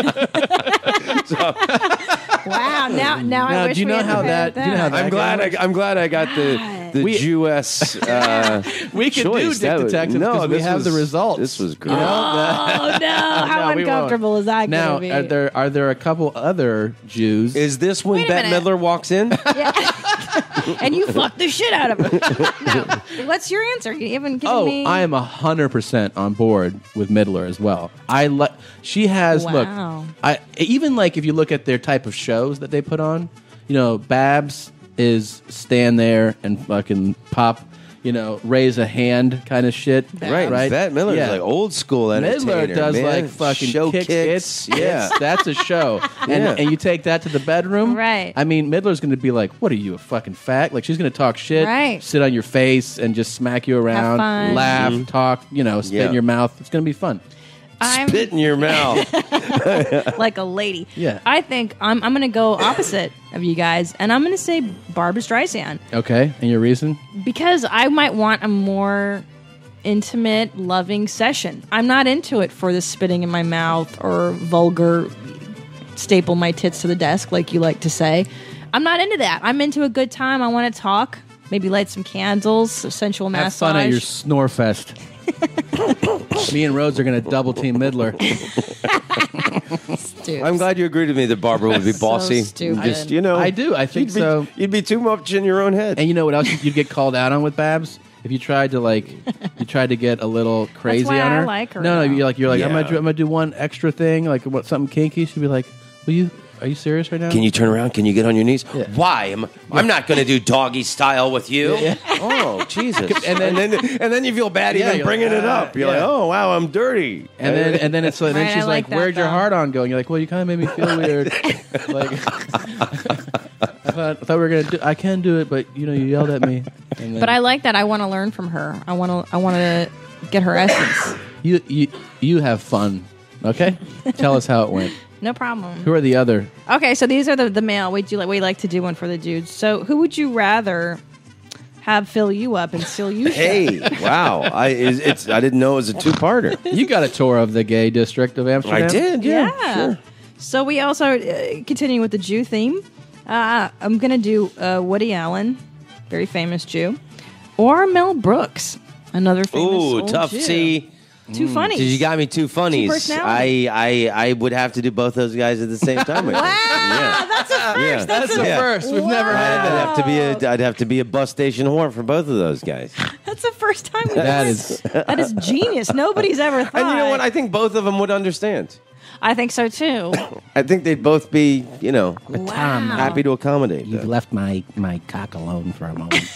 a di- wow. Now, now, Now, I wish do you we know had how prepared that- do you know how that- I'm glad. I, I'm glad I got the the We- Jewess. Uh, We can choice. do Dick That was- Detectives no, because we this have was- the results. This was great. You know? Oh no! How No, we won't. uncomfortable is that Now, going to be? are there are there a couple other Jews? Is this when Wait a Bette minute. Midler walks in? and you fucked the shit out of him. No. What's your answer? You haven't given Oh, me. I am a hundred percent on board with Midler as well. I like. She has Wow. look. I even like if you look at their type of shows that they put on. You know, Babs is stand there and fucking pop. You know, raise a hand kind of shit. Right, right. Bette Midler's Yeah. like old school entertainer. Midler does man. like fucking show kick kicks. skits. Yeah, It's- that's a show. And, Yeah. and you take that to the bedroom, Right. I mean, Midler's going to be like, "What are you, a fucking fat?" Like she's going to talk shit, Right. sit on your face, and just smack you around, fun. laugh, talk, you know, spit Yeah. in your mouth. It's going to be fun. I'm spit in your mouth. like a lady. Yeah. I think I'm. I'm going to go opposite of you guys, and I'm going to say Barbra Streisand Okay, and your reason? because I might want a more intimate, loving session. I'm not into it for the spitting in my mouth or vulgar staple my tits to the desk, like you like to say. I'm not into that. I'm into a good time. I want to talk. Maybe light some candles, some sensual Have massage. fun at your snore fest. Me and Rhodes are going to double team Midler. Stoops. I'm glad you agreed with me that Barbara would be So bossy. stupid. Just you know, I do. I think you'd be, so. You'd be too much in your own head. And you know what else you'd get called out on with Babs? If you tried to like, you tried to get a little crazy why on her. I like her, No, no, though. you're like, you're like, I'm, Yeah. gonna do, I'm gonna do one extra thing, like what something kinky. She'd be like, "Will you? Are you serious right now?" Can you turn around? Can you get on your knees? Yeah. Why? I'm, I'm not going to do doggy style with you. Yeah. Oh, Jesus. And and, then- then, and then you feel bad Yeah, even you're bringing like, it up. ah, You're yeah. like, oh, wow, I'm dirty. And then and then it's like, then Right, she's I like, like that, "Where'd your though. heart on go?" And you're like, "Well, you kind of made me feel weird." Like, I thought, I thought we were gonna. Do, I can do it, but you know, you yelled at me. And then But I like that. I want to learn from her. I want to. I want to get her essence. you you you have fun. Okay, tell us how it went. No problem. Who are the other? Okay, so these are the the male. We do like we like to do one for the dudes. So who would you rather have fill you up and seal you? shut? Hey, wow. I is, it's. I didn't know it was a two-parter. You got a tour of the gay district of Amsterdam. I did, yeah. Yeah. Sure. So we also uh, continue with the Jew theme. Uh, I'm gonna do uh, Woody Allen, very famous Jew, or Mel Brooks, another famous Ooh, old tough. Jew. See, Two funnies. you got me two funnies. personalities. I, I, I would have to do both those guys at the same time. I think. Wow, that's a first. Yeah. That's, That's a Yeah. first. We've never I'd had that. have to be a. I'd have to be a bus station whore for both of those guys. That's the first time. We've That heard- is- that is genius. Nobody's ever thought. And you know what? I think both of them would understand. I think so too. I think they'd both be, you know, Wow. happy to accommodate. You've that. left my, my cock alone for a moment.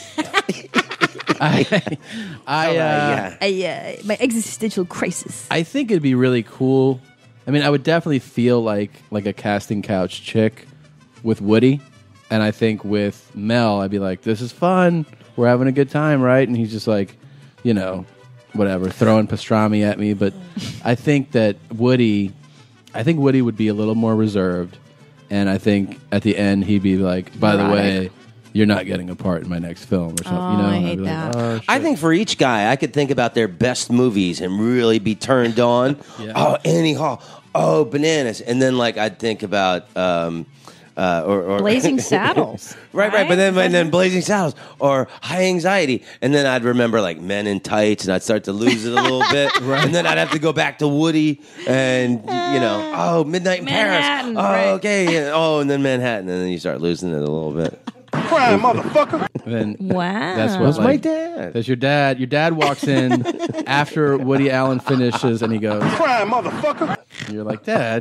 I, I, uh, yeah. A, uh, my existential crisis. I think it'd be really cool. I mean, I would definitely feel like like a casting couch chick with Woody, and I think with Mel, I'd be like, "This is fun. We're having a good time, right?" And he's just like, you know, whatever, throwing pastrami at me. But I think that Woody, I think Woody would be a little more reserved, and I think at the end he'd be like, "By the way, you're not getting a part in my next film," or something. Oh, you know, I And I'd hate be like, that. "Oh, shit." I think for each guy, I could think about their best movies and really be turned on. Yeah. Oh, Annie Hall. Oh, bananas. And then, like, I'd think about. Um, uh, or, or Blazing Saddles. right, right, but then and then Blazing Saddles or High Anxiety, and then I'd remember like Men in Tights, and I'd start to lose it a little bit, and then I'd have to go back to Woody, and you know, oh, Midnight in Manhattan, Paris, oh, right. okay, yeah, oh, and then Manhattan, and then you start losing it a little bit. Crime, motherfucker. Then Wow. that's what That's like, my dad. That's your dad. Your dad walks in after Woody Allen finishes, and he goes, Crime, motherfucker. and you're like, "Dad."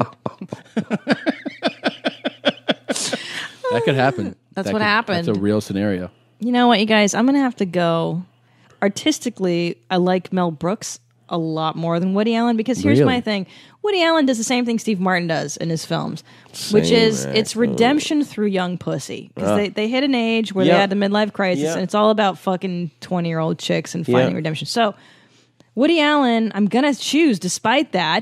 That could happen. That's That what could- happened. That's a real scenario. You know what, you guys? I'm gonna have to go. Artistically, I like Mel Brooks a lot more than Woody Allen because here's Really? my thing: Woody Allen does the same thing Steve Martin does in his films, which Same, is right. it's redemption through young pussy because they, they hit an age where Yeah. they had the midlife crisis, Yeah. and it's all about fucking twenty year old chicks and finding Yeah. redemption. So, Woody Allen, I'm gonna choose, despite that,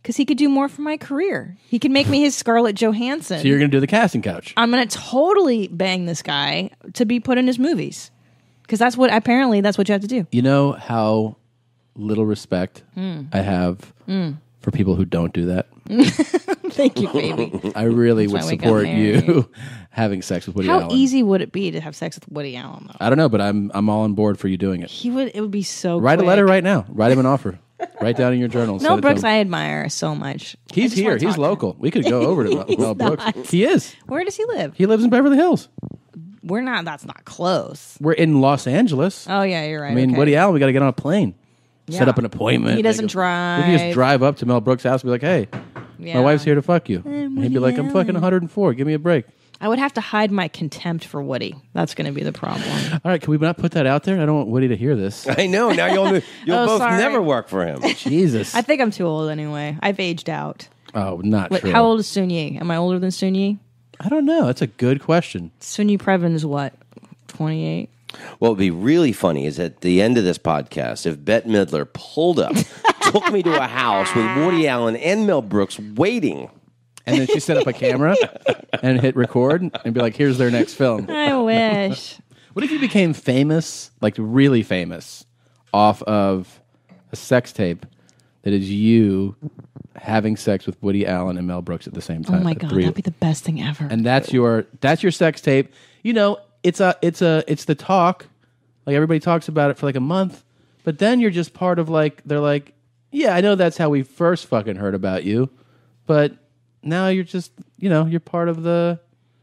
because he could do more for my career. He could make me his Scarlett Johansson. So you're going to do the casting couch. I'm going to totally bang this guy to be put in his movies. Because that's what, apparently, that's what you have to do. You know how little respect Mm. I have Mm. for people who don't do that? Thank you, baby. I really That's would why we got support married. you having sex with Woody How Allen. easy would it be to have sex with Woody Allen, though? I don't know, but I'm I'm all on board for you doing it. He would. It would be so. Write quick. a letter right now. Write him an offer. Write down in your journal. Mel Brooks, I admire so much. I He's just here. wanna talk He's to local. him. We could go over to Mel, He's Mel Brooks. not. He is. Where does he live? He lives in Beverly Hills. We're not. That's not close. We're in Los Angeles. Oh yeah, you're right. I mean, okay. Woody Allen, we got to get on a plane. Set Yeah. up an appointment. He doesn't Like, drive. We can just drive up to Mel Brooks' house and be like, hey, Yeah. my wife's here to fuck you. Eh, And he'd be Woody like, I'm fucking one hundred four. Give me a break. I would have to hide my contempt for Woody. That's going to be the problem. All right, can we not put that out there? I don't want Woody to hear this. I know. Now you'll you'll Oh, both sorry. never work for him. Jesus. I think I'm too old anyway. I've aged out. Oh, not What, true. how old is Sun Yi? Am I older than Sun Yi? I don't know. That's a good question. Sun Yi Previn's what? twenty-eight? What would be really funny is at the end of this podcast, if Bette Midler pulled up, took me to a house with Woody Allen and Mel Brooks waiting. And then she set up a camera and hit record and be like, here's their next film. I wish. What if you became famous, like really famous, off of a sex tape that is you having sex with Woody Allen and Mel Brooks at the same time? Oh my the God, three- that'd be the best thing ever. And that's your that's your sex tape. You know, it's a it's a it's the talk. Like everybody talks about it for like a month, but then you're just part of like they're like, yeah, I know that's how we first fucking heard about you, but now you're just you know you're part of the.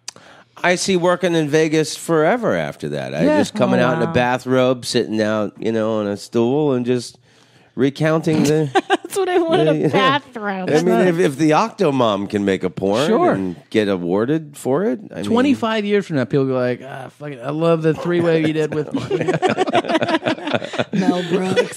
I see working in Vegas forever after that. I Yeah. just coming Oh, out in wow. a bathrobe, sitting out, you know, on a stool and just recounting the. That's what I wanted, Yeah. a bathrobe. I mean, if, if the Octomom can make a porn Sure. and get awarded for it, I mean, twenty-five years from now, people will be like, ah, fuck it, I love the three way you did with Mel Brooks.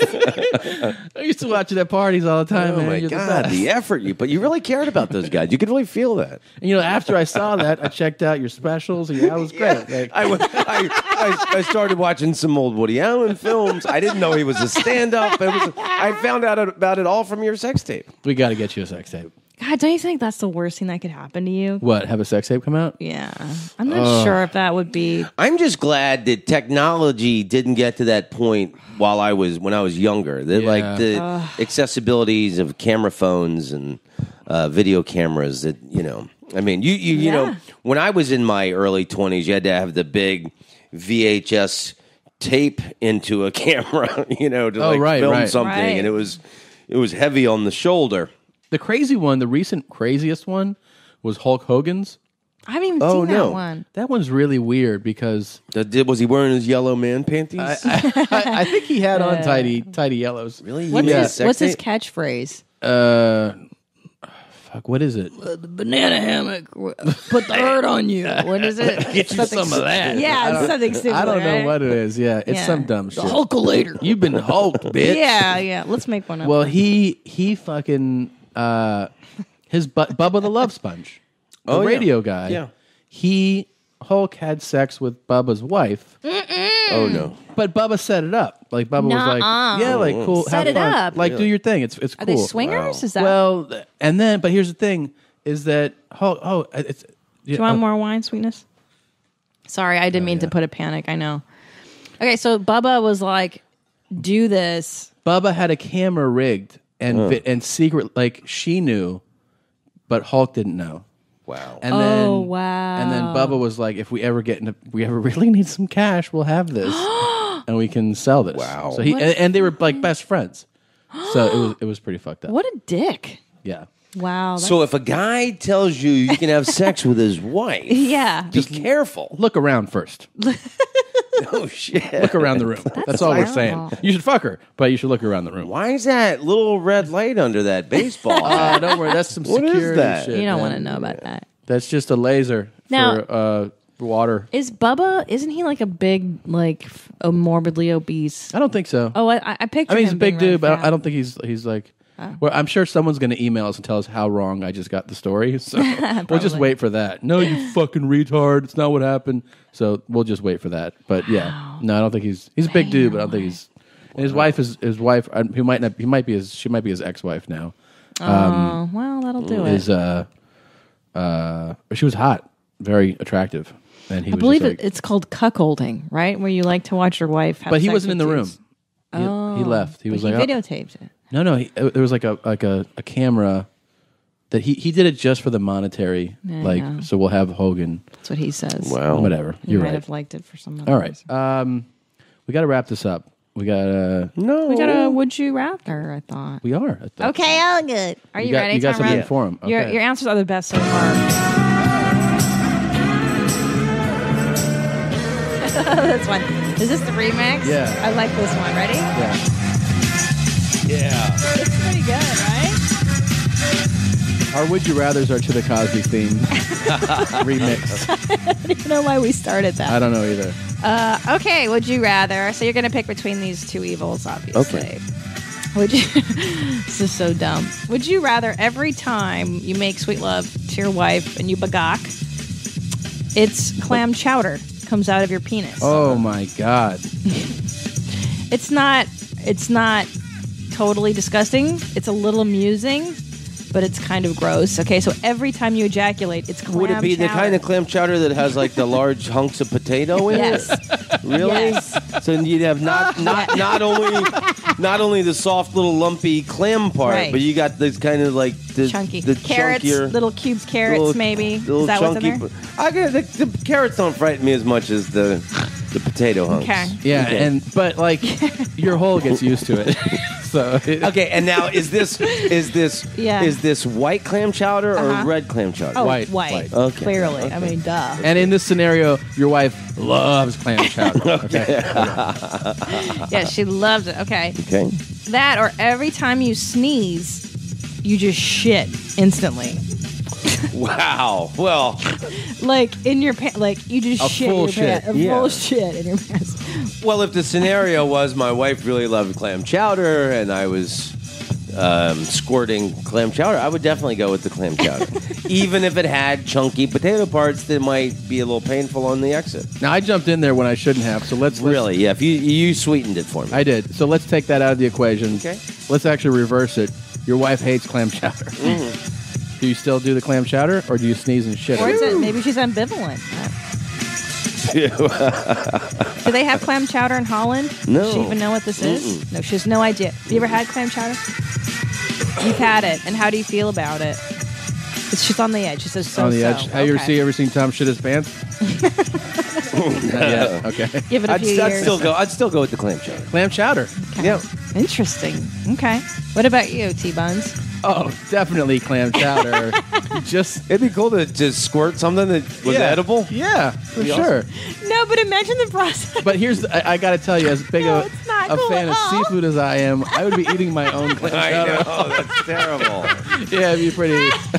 I used to watch it at parties all the time. Oh man. my You're the God, best. the effort you put. You really cared about those guys. You could really feel that. And, you know, after I saw that, I checked out your specials. And yeah, it was great. Like, I, went- I, I, I started watching some old Woody Allen films. I didn't know he was a stand-up. It was, I found out about it all from your sex tape. we got to get you a sex tape. God, don't you think that's the worst thing that could happen to you? What? Have a sex tape come out? Yeah. I'm not Ugh. sure if that would be. I'm just glad that technology didn't get to that point while I was when I was younger. That Yeah. like the Ugh. accessibilities of camera phones and uh, video cameras. That you know, I mean, you you you Yeah. know, when I was in my early twenties, you had to have the big V H S tape into a camera, you know, to Oh, like right, film right. something, Right. and it was it was heavy on the shoulder. The crazy one, the recent craziest one, was Hulk Hogan's. I haven't even Oh, seen no. that one. That one's really weird because Uh, did, was he wearing his yellow man panties? I, I, I think he had on tidy tidy yellows. really? He What's, made a his, sex what's his tape? catchphrase? Uh, fuck, what is it? The banana hammock. Put the hurt on you. What is it? Get you some of that. Yeah, it's something stupid. I don't know right? what it is. Yeah, it's Yeah. some dumb The shit. Hulkulator. You've been hulked, bitch. Yeah, yeah. Let's make one up. Well, he he fucking uh, his bu- Bubba the Love Sponge, the Oh, yeah. radio guy. Yeah. He Hulk had sex with Bubba's wife, Oh no. but Bubba set it up. Like Bubba was like, Nuh-uh. yeah, like cool, Set have it fun. up. like do your thing. It's it's Are cool. they swingers? Is that? Well, th- and then but here's the thing: is that Hulk? Oh, it's. do you want uh, more wine, sweetness? Sorry, I didn't mean to put a panic. I know. Okay, so Bubba was like, "Do this." Bubba had a camera rigged and vi- and secret, like she knew, but Hulk didn't know. Wow. And Oh, then, wow. And then Bubba was like, "If we ever get into, we ever really need some cash, we'll have this, and we can sell this." Wow. So he What- and, and they were like best friends. So it was it was pretty fucked up. What a dick! Yeah. Wow. that's- So if a guy tells you you can have sex with his wife, yeah. be careful. Look around first. Oh shit! Look around the room. That's, all we're saying. terrible. You should fuck her, but you should look around the room. Why is that little red light under that baseball? Uh, don't worry, that's some What is security that? shit. You don't man. want to know about that. That's just a laser Now- for uh, water. Is Bubba? Isn't he like a big, like, f- a morbidly obese? I don't think so. Oh, I, I picture. I mean, he's a him big being really dude, but fat. I don't think he's he's like. Well, I'm sure someone's going to email us and tell us how wrong I just got the story. So we'll just Probably. wait for that. No, you fucking retard! It's not what happened. So we'll just wait for that. But yeah, no, I don't think he's he's a big dude, but I don't think he's. And his wife is his wife. uh, Who might not. He might be his. She might be his ex-wife now. Oh, well, that'll do it. Is uh, uh, she was hot, very attractive, and he I was believe just like, it, it's called cuckolding, right? Where you like to watch your wife have but he sex wasn't in with the room. dudes. He, Oh, he left. He but was he like, oh. videotaped it. No, no. He, uh, there was like a like a, a camera that he, he did it just for the monetary. Yeah, like, yeah. so we'll have Hogan. That's what he says. Wow. Whatever. You You're might right. have liked it for some other All right. reason. Um, we got to wrap this up. We got to. No. We got a would you rather, I thought. We are. I thought. Okay, all good. Are you, You got- ready? you got Tom something Rhodes? for him. Your, Okay. your answers are the best so far. This one. Is this the remix? Yeah. I like this one. Ready? Yeah. Yeah. It's pretty good, right? Our Would You Rathers are to the Cosby theme remix. I don't even know why we started that. I don't know either. Uh, okay, would you rather? So you're going to pick between these two evils, obviously. Okay. Would you? This is so dumb. Would you rather every time you make sweet love to your wife and you bagok, it's clam chowder comes out of your penis? Oh my God. It's not. It's not totally disgusting. It's a little amusing, but it's kind of gross. Okay, so every time you ejaculate, it's clam Would it be chowder. the kind of clam chowder that has like the large hunks of potato in Yes. it? Really? Yes. So you'd have not not not only not only the soft little lumpy clam part, Right. but you got this kind of like the chunky the carrots, chunkier, little cubes, carrots, little- maybe. little Is that what's in chunky. there? I get the, the carrots don't frighten me as much as the the potato hunks. Okay. Yeah, Okay. and but like your hole gets used to it. So it, Okay, and now is this is this Yeah. is this white clam chowder or Uh-huh. red clam chowder? Oh, White, white. white. Okay. Clearly. I mean, duh. And in this scenario, your wife loves clam chowder. Okay. Yeah, she loves it. Okay. Okay. That or every time you sneeze, you just shit instantly. Wow. Well, Like in your pants. Like you just A shit full in your shit. pants. A Yeah. full shit in your pants. well, if the scenario was my wife really loved clam chowder and I was um, squirting clam chowder, I would definitely go with the clam chowder, even if it had chunky potato parts that might be a little painful on the exit. Now I jumped in there when I shouldn't have. So let's, let's Really? Yeah. If you you sweetened it for me. I did. So let's take that out of the equation. Okay. Let's actually reverse it. Your wife hates clam chowder. Mm-hmm. Do you still do the clam chowder, or do you sneeze and shit? Or is it, maybe she's ambivalent. Do they have clam chowder in Holland? No. Does she even know what this is? No, she has no idea. Have you ever had clam chowder? You've had it. And how do you feel about it? It's just on the edge. She says so On the so. edge. Have you ever Okay. see ever seen Tom shit his pants? Not yet. Okay. Give it a I'd, few I'd years. still go. I'd still go with the clam chowder. Clam chowder. Okay. Yeah. Interesting. Okay. What about you, T-Buns? Oh, definitely clam chowder. Just It'd be cool to just squirt something that was yeah. edible. Yeah, for Be sure. No, but imagine the process. But here's the, I, I got to tell you, as big No, a, it's not a cool fan at of all. seafood as I am, I would be eating my own clam I chowder. know. That's terrible. Yeah, it'd be pretty.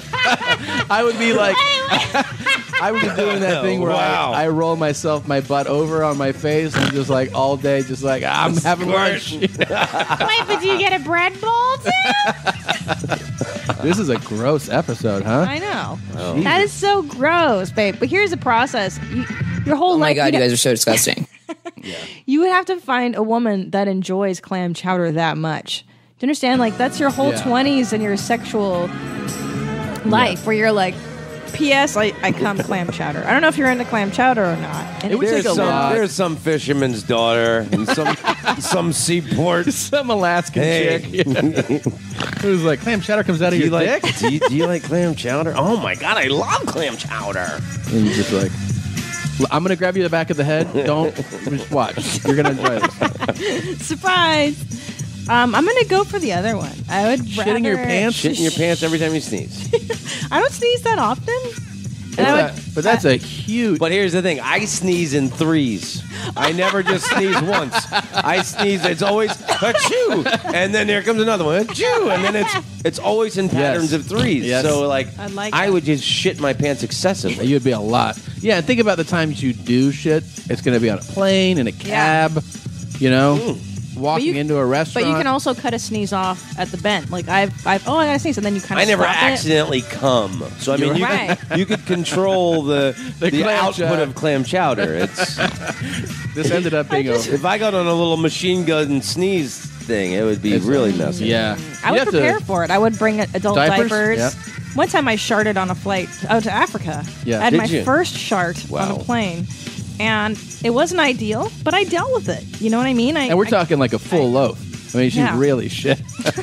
I would be like, I would be doing that thing where Wow. I, I roll myself, my butt over on my face, and just like all day, just like I'm having lunch. Wait, but do you get a bread bowl too? This is a gross episode, huh? I know. Oh. That is so gross, babe. But here's the process. You, your whole Oh my life, god, you'd you ha- guys are so disgusting. you would have to find a woman that enjoys clam chowder that much. Do you understand? Like, that's your whole Yeah. twenties and your sexual life where you're like, P S. I, I come clam chowder. I don't know if you're into clam chowder or not. And It would There's take a some, lot. there's some fisherman's daughter and some some seaport. Some Alaskan Hey. chick. Yeah. Who's like, clam chowder comes out of Do you your like dick? do you, do you like clam chowder? Oh my god, I love clam chowder. And you're just like, I'm going to grab you the back of the head. Don't just watch. You're going to enjoy this. surprise. Um, I'm gonna go for the other one. I would Shitting your rather- pants? Shit in your pants every time you sneeze. I don't sneeze that often. And I would, But, but that's a huge. But here's the thing: I sneeze in threes. I never just sneeze once. I sneeze. It's always achoo, and then there comes another one, achoo, and then it's it's always in patterns Yes. of threes. Yes. So like, I like I that. would just shit my pants excessively. You'd be a lot. Yeah, and think about the times you do shit. It's going to be on a plane, in a cab, you know? walking you- into a restaurant. But you can also cut a sneeze off at the bend. Like I've, I've oh, I gotta sneeze, and then you kind I of. never stop accidentally come, so I mean, you Right. could, you could control the the, The clam output chowder. of clam chowder. It's this ended up being over. if I got on a little machine gun sneeze thing, it would be It's- really messy. Yeah. I You would have to- prepare for it. I would bring adult Diapers? diapers. Yeah. One time I sharted on a flight out to Africa. Yeah. I had Did my you? first shart on Wow. a plane. And it wasn't ideal, but I dealt with it. You know what I mean? I, And we're I- talking like a full loaf. I mean, she's Yeah. really shit.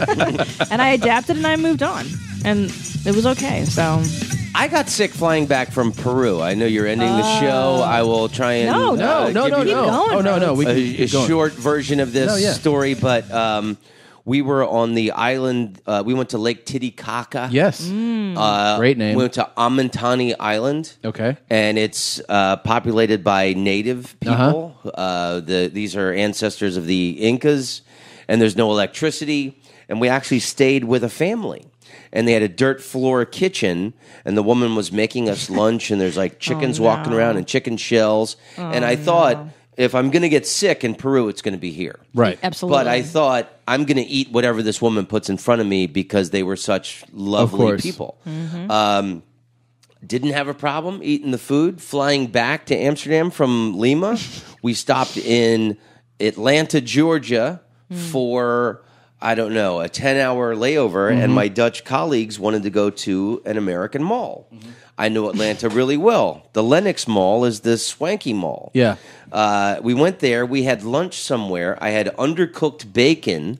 and I adapted and I moved on. And it was okay. So I got sick flying back from Peru. I know you're ending the show. I will try and No, uh, No, no, give no, you no. going, oh, no, no. Rhodes. We can a, keep a going. short version of this No, yeah. story, but um, we were on the island. Uh, we went to Lake Titicaca. Yes. Uh, Great name. We went to Amintani Island. Okay. And it's uh, populated by native people. Uh-huh. Uh, the these are ancestors of the Incas, and there's no electricity. And we actually stayed with a family, and they had a dirt floor kitchen, and the woman was making us lunch, and there's like chickens Oh, walking no. around and chicken shells. and I thought, if I'm going to get sick in Peru, it's going to be here. Right. absolutely. But I thought I'm going to eat whatever this woman puts in front of me because they were such lovely course. people. Um, didn't have a problem eating the food. Flying back to Amsterdam from Lima, we stopped in Atlanta, Georgia for, I don't know, a ten-hour layover, and my Dutch colleagues wanted to go to an American mall. I know Atlanta really well. The Lenox Mall is this swanky mall. Yeah. Uh, we went there. We had lunch somewhere. I had undercooked bacon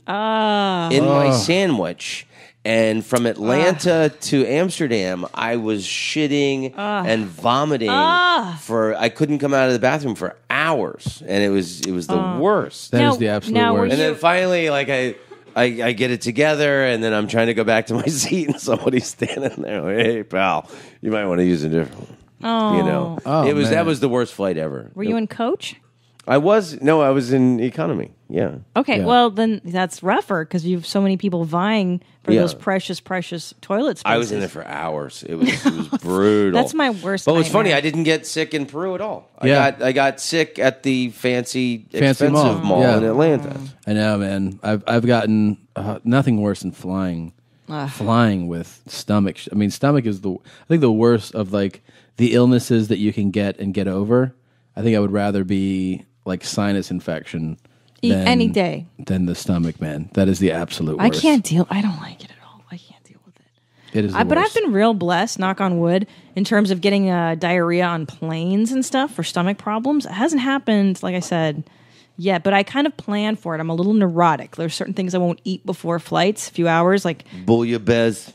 in my sandwich. And from Atlanta to Amsterdam, I was shitting and vomiting for. I couldn't come out of the bathroom for hours, and it was it was the worst. That is Now- the absolute now, were worst. And then finally, like I, I, I get it together, and then I'm trying to go back to my seat, and somebody's standing there. Like, hey, pal, you might want to use a different one. Oh. You know, Oh, it was man. that was the worst flight ever. Were you in coach? I was no, I was in economy. Yeah. Okay, Yeah. well then that's rougher because you have so many people vying for Yeah. those precious, precious toilet spaces. I was in there for hours. It was it was brutal. That's my worst But it was funny. nightmare. I didn't get sick in Peru at all. I Yeah. got I got sick at the fancy, Fancy expensive mall. mall, Yeah. in Atlanta. I know, man. I've I've gotten uh, nothing worse than flying, flying with stomach. Sh- I mean, stomach is the I think the worst of like the illnesses that you can get and get over. I think I would rather be like sinus infection Eat than, any day. than the stomach, man. That is the absolute I worst. can't deal. I don't like it at all. I can't deal with it. It is. The I, but I've worst. been real blessed, knock on wood, in terms of getting uh, diarrhea on planes and stuff for stomach problems. It hasn't happened, like I said, yet. But I kind of plan for it. I'm a little neurotic. There's certain things I won't eat before flights, a few hours, like Bouillabaisse.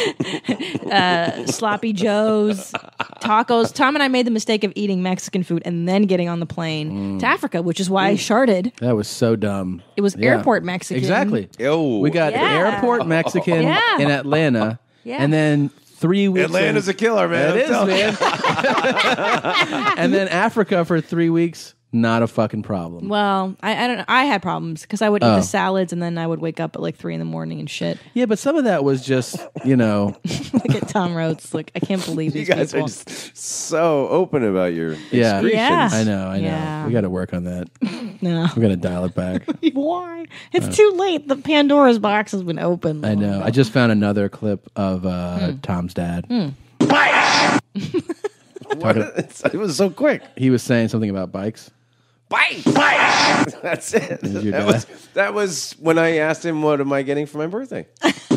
sloppy joes, tacos. Tom and I made the mistake of eating Mexican food and then getting on the plane to Africa, which is why I sharted. That was so dumb. It was Yeah. airport Mexican. Exactly. Ew. We got Yeah. airport Mexican Yeah. in Atlanta, Yeah. and then three weeks. Atlanta's in, a killer, man. It I'm is, telling man. And then Africa for three weeks, not a fucking problem. Well, I, I don't know. I had problems because I would eat Oh. the salads and then I would wake up at like three in the morning and shit. Yeah, but some of that was just, you know, Look at Tom Rhodes. Like, I can't believe You these guys people. are just so open about your yeah. excretions. Yeah. I know, I know. Yeah. We got to work on that. No. We got to dial it back. Why? It's too late. The Pandora's box has been opened. I know. I just found another clip of uh, Tom's dad. What? It's- It was so quick. He was saying something about bikes. Bite, bite. That's it. Is your That dad- was, that was when I asked him, "What am I getting for my birthday?"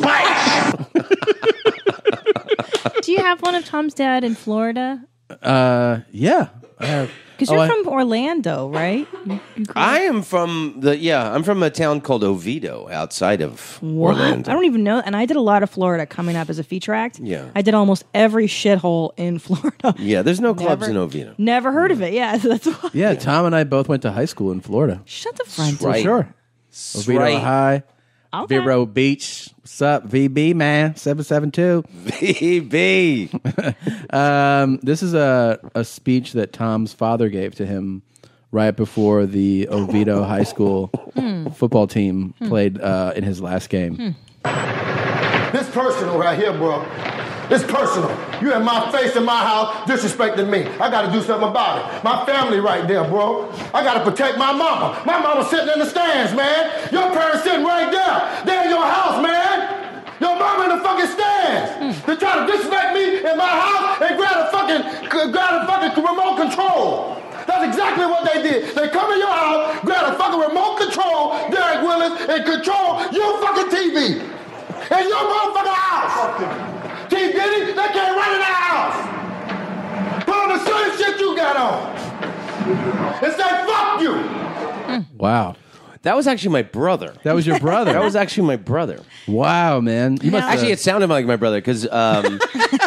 Do you have one of Tom's dad in Florida? Uh, yeah. I have. Because Oh, you're I- from Orlando, right? You, you grew- I am from the yeah. I'm from a town called Oviedo, outside of What? Orlando. I don't even know. And I did a lot of Florida coming up as a feature act. Yeah. I did almost every shithole in Florida. Yeah, there's no clubs Never- in Oviedo. Never heard of it. Yeah, that's why. Yeah, Tom and I both went to high school in Florida. Shut the front Right. Sure. Oviedo Right. High. Okay. Vero Beach. What's up, V B, man? seven seven two. B B. Um, this is a, a speech that Tom's father gave to him right before the Oviedo High School football team played uh, in his last game. This personal right here, bro. It's personal. You in my face in my house disrespecting me. I gotta do something about it. My family right there, bro. I gotta protect my mama. My mama sitting in the stands, man. Your parents sitting right there. They're in your house, man. Your mama in the fucking stands. Mm. They try to disrespect me in my house and grab a fucking, grab a fucking remote control. That's exactly what they did. They come in your house, grab a fucking remote control, Derek Willis, and control your fucking T V. In your motherfucking house. T Diddy, they can't run in the house. Put on the same shit you got on. And say, fuck you. Wow. That was actually my brother. That was your brother? That was actually my brother. Wow, man. You must Actually, it sounded like my brother because um,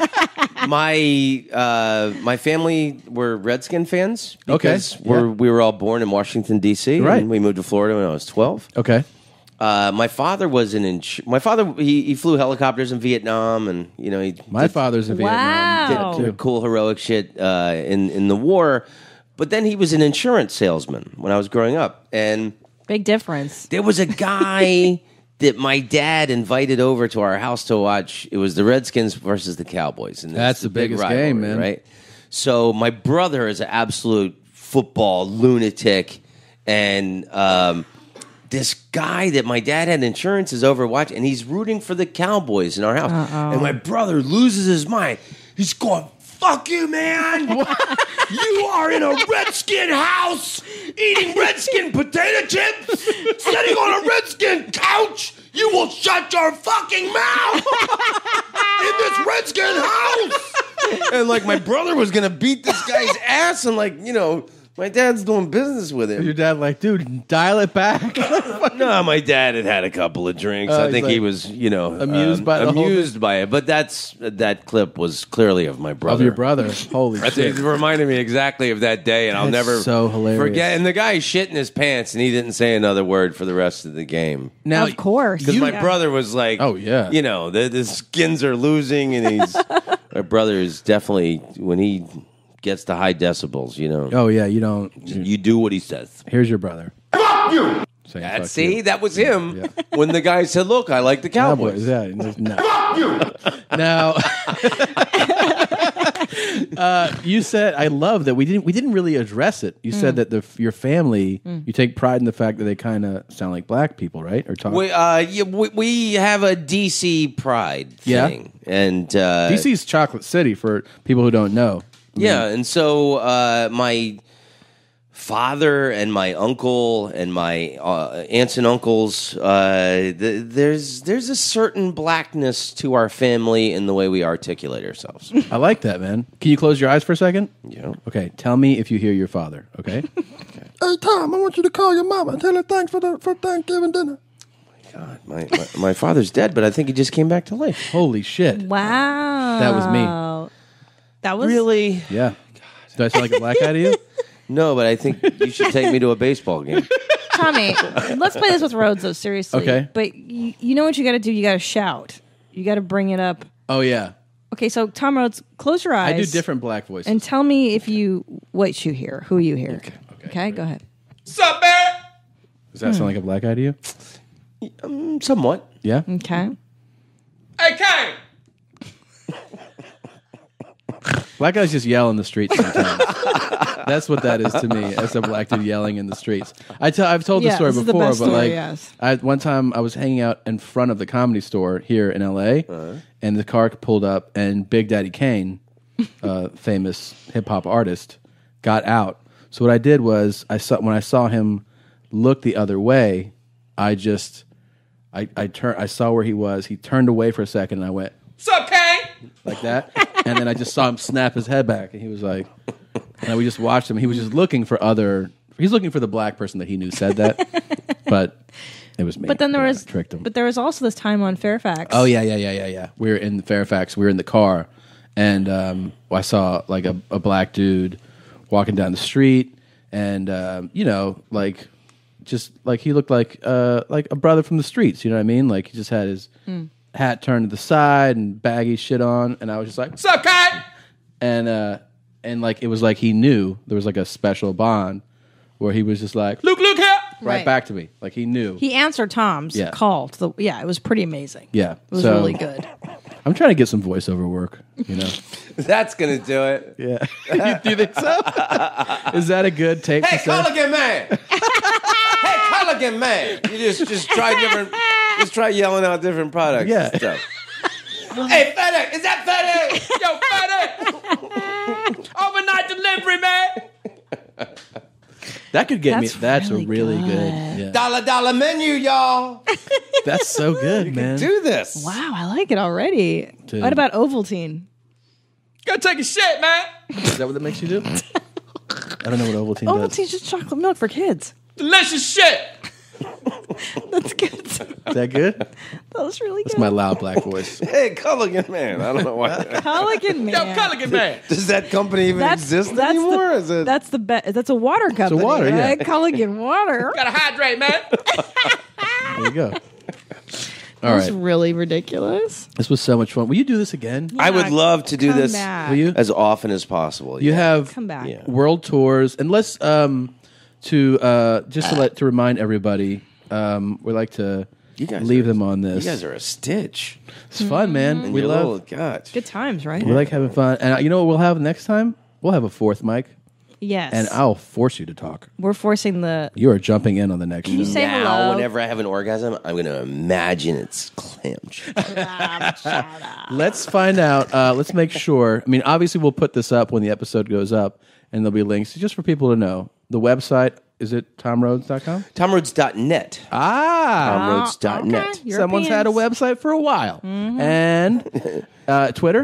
my uh, my family were Redskin fans. Because Okay, we're, yeah. we were all born in Washington, D C Right. And we moved to Florida when I was twelve. Okay. Uh, my father was an ins- my father he, he flew helicopters in Vietnam, and you know he My did, father's in Wow. Vietnam. did Too. cool heroic shit uh, in in the war. But then he was an insurance salesman when I was growing up, and Big difference. there was a guy that my dad invited over to our house to watch. It was the Redskins versus the Cowboys, and That's it's the biggest rivalry, game, man. right? So my brother is an absolute football lunatic, and um, this guy that my dad had insurance is over watching, and he's rooting for the Cowboys in our house. Uh-oh. And my brother loses his mind. He's going, "Fuck you, man! You are in a Redskin house, eating Redskin potato chips, sitting on a Redskin couch. You will shut your fucking mouth in this Redskin house." And like my brother was gonna beat this guy's ass, and like you know. My dad's doing business with him. Your dad like, dude, dial it back. No, my dad had had a couple of drinks. Oh, I he's think he like was, you know, amused um, by the whole amused by it. But that's that clip was clearly of my brother. Of your brother. Holy I shit. think it reminded me exactly of that day, and I'll That's never so hilarious. forget. And the guy shit in his pants, and he didn't say another word for the rest of the game. Now, Of course. Because my Yeah. brother was like, Oh, yeah. you know, the, the skins are losing, and he's my brother is definitely when he gets to high decibels, you know, Oh, yeah, you don't. you do what he says. Here's your brother. Fuck you. Saying, That, fuck see, you. that was him when the guy said, "Look, I like the Cowboys." Cowboys. Yeah, and there's no. Fuck you. Now, uh, you said I love that we didn't we didn't really address it. You said that the your family you take pride in the fact that they kind of sound like black people, right? Or talk. We, uh, yeah, we, we have a D C pride Yeah. thing, and uh, D C's Chocolate City for people who don't know. yeah, and so uh, my father and my uncle and my uh, aunts and uncles, uh, th- there's there's a certain blackness to our family in the way we articulate ourselves. I like that, man. Can you close your eyes for a second? Yeah. Okay. Tell me if you hear your father. Okay. Hey, Tom, I want you to call your mama and tell her thanks for the for Thanksgiving dinner. God, my, my my father's dead, but I think he just came back to life. Holy shit. Wow. That was me. That was Really? Yeah. Do I sound like a black guy to you? No, but I think you should take me to a baseball game. Tommy. Let's play this with Rhodes, though. Seriously. Okay. But you, you know what you got to do? You got to shout. You got to bring it up. Oh yeah. Okay, so Tom Rhodes, close your eyes. I do different black voices. And tell me if you what you hear, who you hear. Okay, okay, Okay, go ahead. Sup, man? Does that sound like a black guy to you? Um, somewhat. Yeah. Okay. Hey, Kane! Black guys just yell in the streets sometimes. That's what that is to me. As a black dude yelling in the streets. I tell I've told Yeah, this story this is the before, best but story, like yes. I one time I was hanging out in front of the Comedy Store here in L A, Uh-huh. and the car pulled up, and Big Daddy Kane, uh, famous hip hop artist, got out. So what I did was I saw when I saw him look the other way, I just I I turned I saw where he was. He turned away for a second, and I went, Sup, Kane? like that, and then I just saw him snap his head back, and he was like, and we just watched him. He was just looking for other. He's looking for the black person that he knew said that, but it was me. But then there Yeah, was I tricked him. But there was also this time on Fairfax. Oh yeah, yeah, yeah, yeah, yeah. We were in Fairfax. We were in the car, and um, I saw like a, a black dude walking down the street, and um, you know, like just like he looked like uh, like a brother from the streets. You know what I mean? Like he just had his Mm. hat turned to the side and baggy shit on, and I was just like, Sup, Kane? and uh, and like it was like he knew there was like a special bond where he was just like, Luke, Luke here! right, Right. back to me, like he knew. He answered Tom's Yeah. call. To the, yeah, it was pretty amazing. yeah, It was so, really good. I'm trying to get some voiceover work. You know, That's gonna do it. yeah. you, do you think so? Is that a good take? Hey, to say? Culligan man! Hey, Culligan man! You just just try different, just try yelling out different products. Yeah. And stuff. Hey, FedEx! Is that FedEx? Yo, FedEx! Overnight delivery, man! That could get That's me. That's really a really good. good. yeah. Dollar dollar menu, y'all. That's so good, man. Do this. Wow, I like it already. Dude. What about Ovaltine? Go take a shit, man. Is that what that makes you do? I don't know what Ovaltine does. Ovaltine's just chocolate milk for kids. Delicious shit. That's good. Is that good? That was really good. That's my loud black voice. Hey, Culligan man. I don't know why. Culligan man. Yo, Culligan man. Does that company even That's, exist that's anymore? The, Is it? That's the be- That's a water company. water, yeah. right? Culligan water. Gotta hydrate, man. There you go. All That was right. really ridiculous. This was so much fun. Will you do this again? I would love to do Come this back. Will you? as often as possible. You yeah. have Come back. Yeah. world tours, and let's um to uh just to let to remind everybody, um we like to You guys leave are- them on this. You guys are a stitch. It's fun, man. And We your love little gosh. Good times, right? we like having fun, and uh, you know what we'll have next time? We'll have a fourth mic, Yes. and I'll force you to talk. We're forcing the. You are jumping in on the next. Can you show. say now, hello? whenever I have an orgasm, I'm going to imagine it's clam chowder. Let's find out. Uh, let's make sure. I mean, obviously, we'll put this up when the episode goes up, and there'll be links just for people to know. The website, is it tom rhodes dot com? tom rhodes dot net. Ah, tom rhodes dot net. okay. someone's had a website for a while, and uh, Twitter.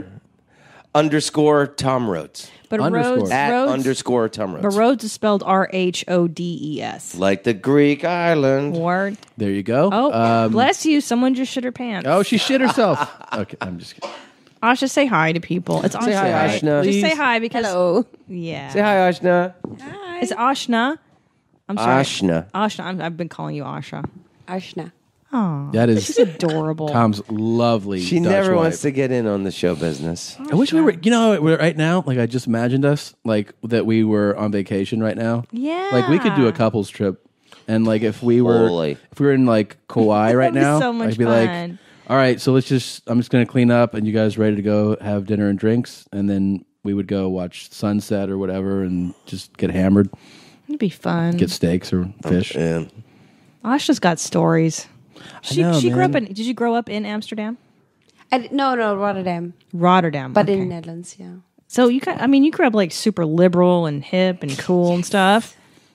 Underscore Tom Rhodes. But Underscore. Rhodes, At Rhodes, underscore Tom Rhodes. but Rhodes is spelled R H O D E S. Like the Greek island. Word. There you go. Oh, Um, bless you. Someone just shit her pants. oh, she shit herself. Okay, I'm just kidding. Asha, say hi to people. It's Asha. Say hi, right? Ashna. Just say Please. hi because. Hello. Yeah. Say hi, Ashna. It's Ashna. I'm sorry. Ashna. Ashna. I'm, I've been calling you Asha. Ashna. Oh, That is she's adorable. Tom's lovely. She Dutch never wife. wants to get in on the show business. I wish we were. You know, we're right now. Like I just imagined us, like that we were on vacation right now. Yeah. Like we could do a couples trip, and like if we were, Holy. if we were in like Kauai right That'd be now, so much I'd be fun. like, all right, so let's just. I'm just gonna clean up, and you guys ready to go have dinner and drinks, and then we would go watch sunset or whatever, and just get hammered, It'd be fun. get steaks or fish. Yeah. Asha's got stories. She know, she grew up man. in. Did you grow up in Amsterdam? I, no, no, Rotterdam. Rotterdam. But okay. in Netherlands, yeah. So you got. I mean, you grew up like super liberal and hip and cool and stuff.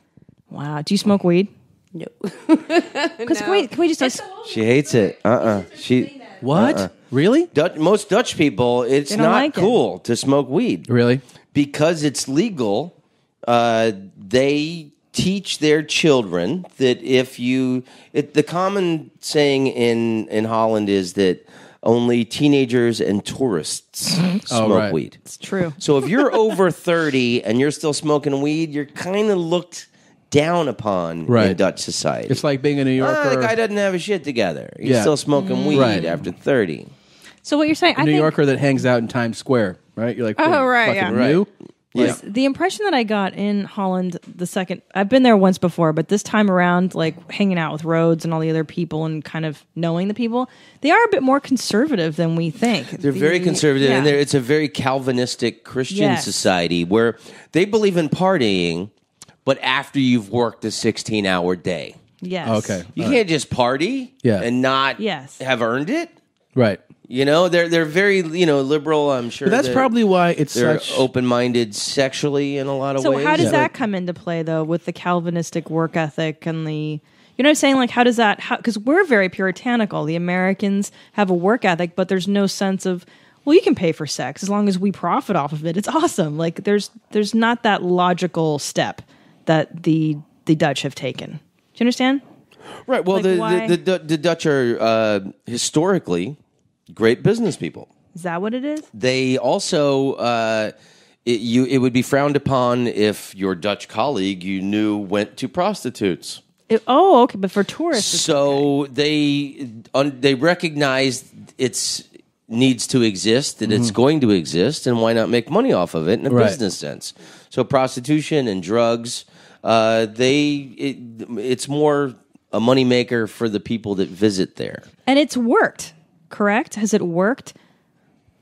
Wow. Do you smoke weed? No. Because can, we, can we just? She hates it. Uh-uh. She What? Uh-uh. Really? Dutch, most Dutch people, it's They don't not like it. cool to smoke weed. Really? Because it's legal, uh, they teach their children that if you... It, the common saying in, in Holland is that only teenagers and tourists smoke Oh, right. weed. It's true. So if you're over thirty and you're still smoking weed, you're kind of looked down upon in Right. Dutch society. It's like being a New Yorker. Ah, the guy doesn't have his shit together. He's Yeah. still smoking weed Right. after thirty. So what you're saying? a I New think Yorker that hangs out in Times Square, right? You're like, Oh, what, right, fucking yeah. new? Yeah. the impression that I got in Holland the second I've been there once before, but this time around, like hanging out with Rhodes and all the other people and kind of knowing the people, they are a bit more conservative than we think. They're very The- conservative, and yeah. they're, it's a very Calvinistic Christian Yes. society where they believe in partying, but after you've worked a sixteen-hour day. Yes. Okay. You All can't just party Yeah. and not Yes. have earned it. Right. You know, they're they're very you know liberal. I'm sure But that's that probably why it's they're such. open-minded sexually in a lot of So ways. how does Yeah. that come into play though with the Calvinistic work ethic and the you know what I'm saying, like how does that because we're very puritanical. The Americans have a work ethic, but there's no sense of well, you can pay for sex as long as we profit off of it. It's awesome. Like there's there's not that logical step that the the Dutch have taken. Do you understand? Right. Well, Like, the, why- the, the the Dutch are uh, historically great business people. Is that what it is? They also uh, it, you it would be frowned upon if your Dutch colleague you knew went to prostitutes. It- oh, okay, but for tourists, it's So they un, they recognize it's needs to exist, that it's going to exist, and why not make money off of it in a Right. business sense? So prostitution and drugs, uh, they it, it's more a moneymaker for the people that visit there. and it's worked. Correct? Has it worked?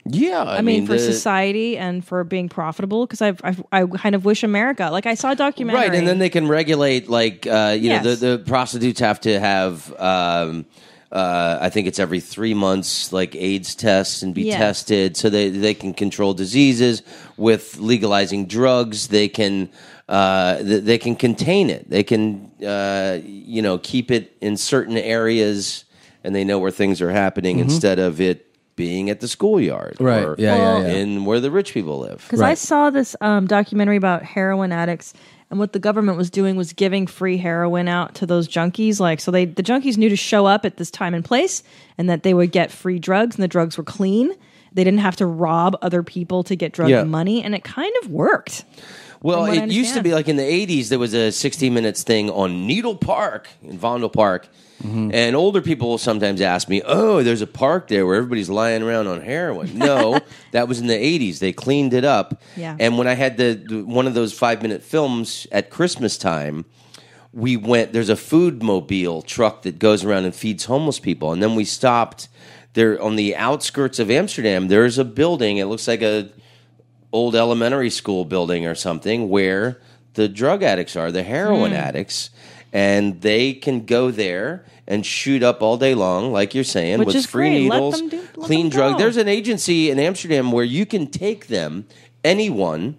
Yeah, I, I mean, mean for the- society and for being profitable, because I've, I've I kind of wish America, like I saw a documentary, right, and then they can regulate, like uh, you Yes. know, the, the prostitutes have to have. Um, uh, I think it's every three months, like AIDS tests and be Yes. tested, so they they can control diseases. With legalizing drugs, they can uh, th- they can contain it. They can uh, you know keep it in certain areas, and they know where things are happening Mhm. instead of it being at the schoolyard, Right. Or Yeah, yeah, yeah. in where the rich people live. Because I saw this um, documentary about heroin addicts, and what the government was doing was giving free heroin out to those junkies. Like, so they the junkies knew to show up at this time and place, and that they would get free drugs, and the drugs were clean. They didn't have to rob other people to get drug Yeah. money, and it kind of worked. Well, from what I it used to understand. be like in the eighties, there was a sixty minutes thing on Needle Park in Vondel Park. Mm-hmm. And older people will sometimes ask me, oh, there's a park there where everybody's lying around on heroin. No, that was in the eighties. They cleaned it up. Yeah. And when I had the, the one of those five-minute films at Christmas time, we went, there's a food mobile truck that goes around and feeds homeless people. And then we stopped there on the outskirts of Amsterdam. There's a building, it looks like a old elementary school building or something, where the drug addicts are, the heroin Hmm. addicts, and they can go there and shoot up all day long, like you're saying, Which with is free great. Let needles, them do- let clean them drug. go. There's an agency in Amsterdam where you can take them, anyone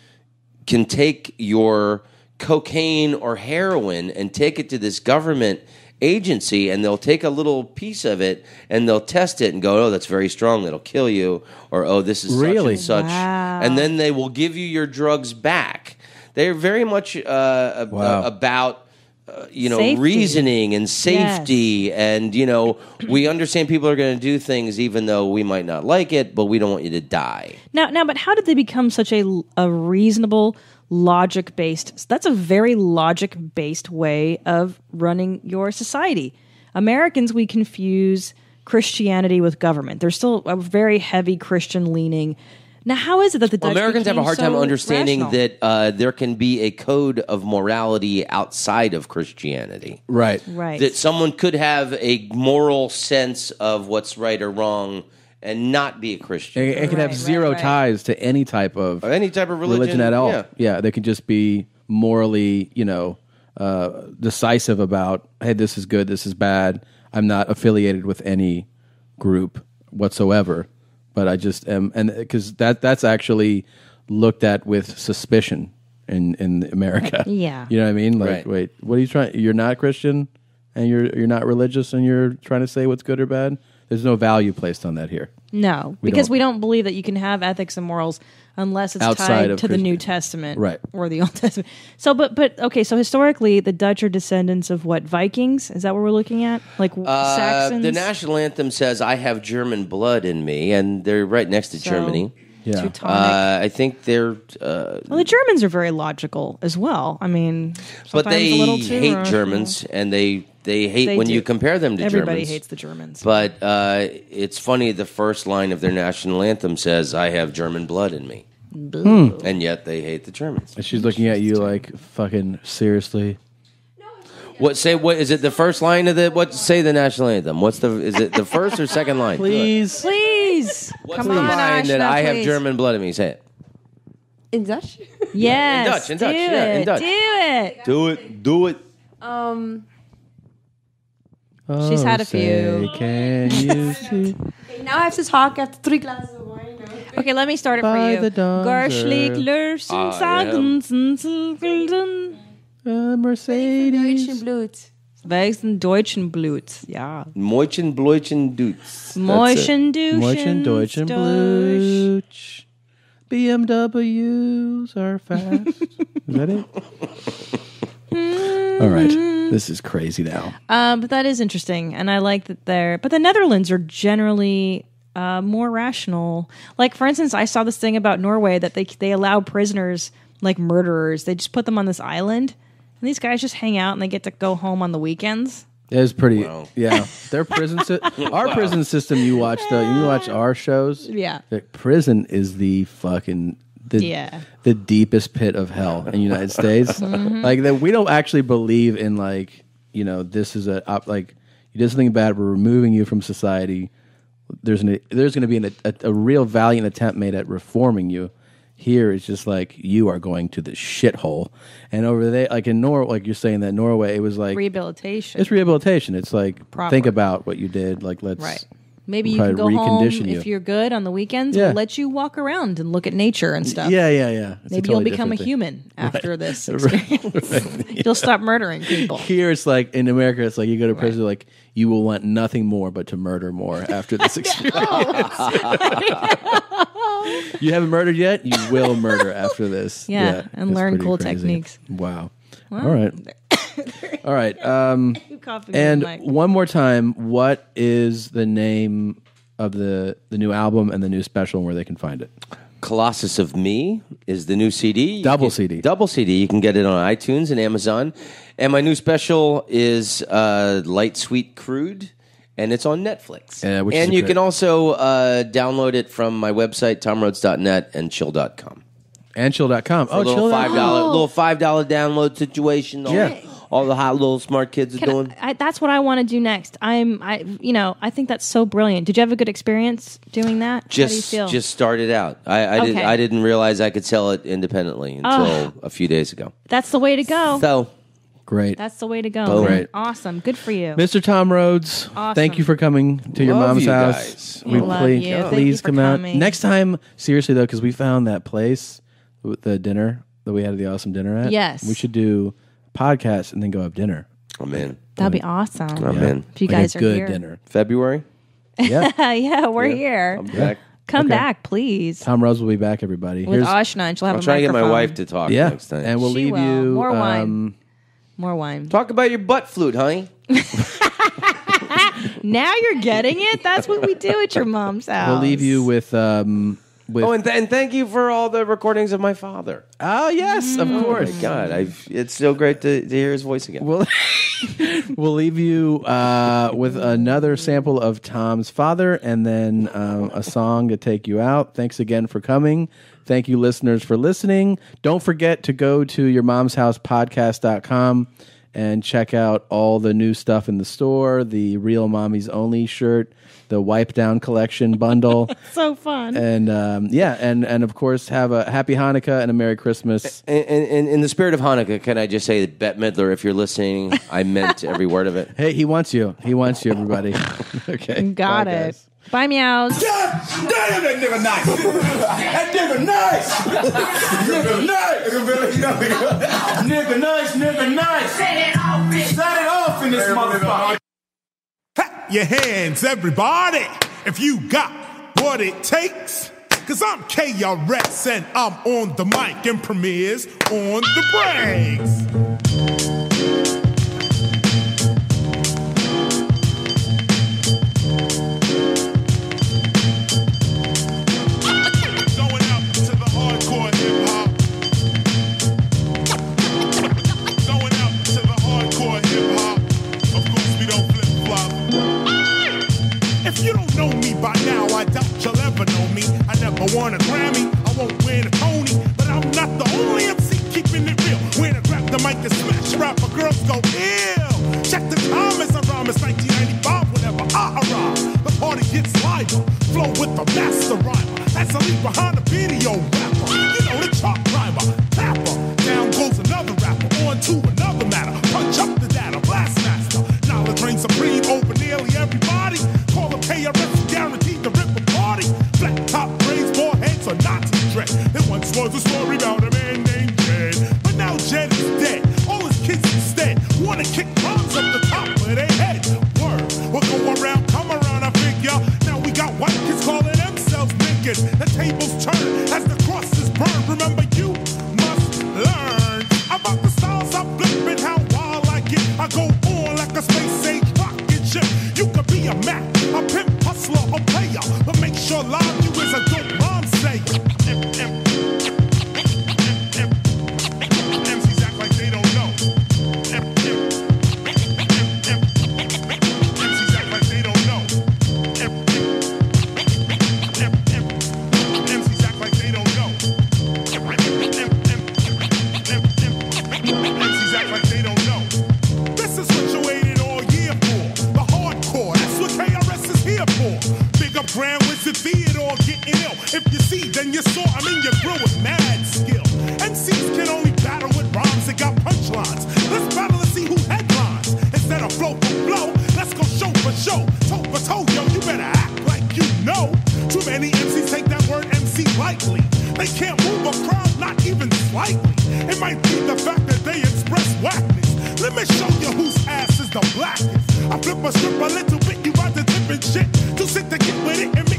can take your cocaine or heroin and take it to this government agency, and they'll take a little piece of it and they'll test it and go, oh, that's very strong, that'll kill you, or oh, this is Really? such and such. Wow. And then they will give you your drugs back. They're very much uh, Wow. uh, about uh, you know Safety. reasoning and safety, and you know we understand people are going to do things even though we might not like it, but we don't want you to die. Now, now, but how did they become such a, a reasonable, logic based? That's a very logic based way of running your society. Americans, we confuse Christianity with government. There's still a very heavy Christian leaning. Now, how is it that the Dutch Americans have a became hard time so understanding rational? that uh, there can be a code of morality outside of Christianity. Right. Right. That someone could have a moral sense of what's right or wrong and not be a Christian. It, it could have Right, zero right, right. ties to any type of Or any type of religion, at all. yeah. Yeah, they could just be morally, you know, uh, decisive about, hey, this is good, this is bad. I'm not affiliated with any group whatsoever, but I just am, and because that that's actually looked at with suspicion in in America. Yeah. You know what I mean? Like, Right. wait, what are you trying? You're not Christian, and you're you're not religious, and you're trying to say what's good or bad. There's no value placed on that here. No, We because don't- we don't believe that you can have ethics and morals unless it's Outside tied of to the Christi- New Testament, Right. or the Old Testament. So, but but okay, so historically, the Dutch are descendants of what, Vikings? Is that what we're looking at? Like Uh, Saxons? the national anthem says, I have German blood in me, and they're right next to So, Germany. Yeah. Teutonic. Uh, I think they're... Uh, well, the Germans are very logical as well. I mean, but sometimes they a little too hate rational. Germans, and they, they hate They when do. you compare them to Everybody Germans. hates the Germans. But uh, it's funny, the first line of their national anthem says, I have German blood in me. Boo. And yet they hate the Germans. And she's looking at you like, fucking seriously. What say? What is it? The first line of the what? Say the national anthem. What's the? Is it the first or second line? Do it. Please. Please, What's come the on, line that Ashna, I have please. German blood in me? Say it. In Dutch? Yes, In Dutch, in do Dutch, yeah, in it, Dutch. do it. Do it. Do it. Um, She's had a Oh, say, few. Can you see? okay, now I have to talk after three glasses of wine. Okay, let me start it for By you. the dawn's Garschliglers I am- Sagen Uh, Mercedes. Deutschen Blut. Weißen deutschen Blut. Ja. Moichen Bloichen Dutz. Moischen Duschen. Moichen Deutschen Bluch. B M Ws are fast. Is that it? All right. This is crazy now. Um, but that is interesting, and I like that they're. But the Netherlands are generally uh, more rational. Like, for instance, I saw this thing about Norway that they they allow prisoners, like murderers, they just put them on this island, and these guys just hang out and they get to go home on the weekends. It was pretty. Wow. Yeah, their prison. Si- our prison system. You watch the. You watch our shows. Yeah. The prison is the fucking. The, Yeah. the deepest pit of hell in the United States. Like that, we don't actually believe in like you know this is a op- like you did something bad. We're removing you from society. there's an, there's going to be an, a, a real valiant attempt made at reforming you. Here it's just like you are going to the shithole, and over there, like in Nor, like you're saying that Norway, it was like Rehabilitation. It's rehabilitation. It's like Proper. think about what you did. Like let's Right. Maybe you try can to go home recondition you. if you're good on the weekends. Yeah. We'll let you walk around and look at nature and stuff. Yeah, yeah, yeah. It's a Maybe totally you'll become a different thing. human after Right. this experience. Right. You'll stop murdering people. Here it's like in America, it's like you go to prison, like you will want nothing more but to murder more after this experience. You haven't murdered yet? You will murder after this. Yeah, and it's learn pretty cool crazy. techniques. Wow. Well, All right. All right. Um, coughing and in the mic. one more time, what is the name of the the new album and the new special and where they can find it? Colossus of Me is the new C D. Double You- C D. Double C D. You can get it on iTunes and Amazon. And my new special is uh, Light Sweet Crude, and it's on Netflix. Yeah, which is and you great. can also uh, download it from my website, tom rhodes dot net and chill dot com. And chill dot com. For Oh, a little chill. five dollar little five dollar download situation. All, Yeah. all the hot little smart kids are Can doing. I, I, that's what I want to do next. I'm, I, you know, I think that's so brilliant. Did you have a good experience doing that? How do you Just feel? just started out. I, I didn't Okay. I didn't realize I could sell it independently until Oh. a few days ago. That's the way to go. So Great. That's the way to go. Boom. man. Great. Awesome. Good for you. Mister Tom Rhodes, Awesome. thank you for coming to your Love mom's you house. guys. We We love please, you. Thank please you for come out coming. next time. Seriously though, because we found that place with the dinner that we had the awesome dinner at. Yes. we should do podcast and then go have dinner. I'm in. That'd be awesome. I'm in. If you Like guys a are good here. dinner. February. Yeah, yeah, we're Yeah. here. I'm back. Come Okay. back, please. Tom Rhodes will be back. Everybody, With Ashna, and she'll have I'll a try to get my microphone. wife to talk yeah, next time. and we'll She leave will. you More wine. um, More wine. Talk about your butt flute, honey. Now you're getting it. That's what we do at your mom's house. We'll leave you with um, with. Oh, and, th- and thank you for all the recordings of my father. Oh yes, of Oh course. my God, I've, it's so great to, to hear his voice again. We'll, we'll leave you uh, with another sample of Tom's father and then um, a song to take you out. Thanks again for coming. Thank you, listeners, for listening. Don't forget to go to your mom's house podcast dot com and check out all the new stuff in the store, the Real Mommies Only shirt, the Wipe Down Collection bundle. So fun. And um, yeah, and, and of course, have a happy Hanukkah and a Merry Christmas. And, and, and in the spirit of Hanukkah, can I just say that Bette Midler, if you're listening, I meant every word of it. Hey, he wants you. He wants you, everybody. Okay. Got Bye, it. guys. Bye, meows. God damn, that nigga nice. That nigga nice. Nigga nice. Nigga nice, nigga nice. Set it off, Set it off in this motherfucker. Clap your hands, everybody, if you got what it takes. Cause I'm K R S and I'm on the mic and premieres on the breaks. Going out to the hardcore hip hop. Going out to the hardcore hip hop. Of course we don't flip flop. If you don't know me by now, I doubt you'll ever know me. I never won a Grammy, I won't win a Tony, but I'm not the only M C keeping it real. When I grab the mic and smash rapper, girls go see lightly. They can't move a crowd, not even slightly. It might be the fact that they express whackness. Let me show you whose ass is the blackest. I flip a strip a little bit, you about to dip and shit. Too sick to get with it and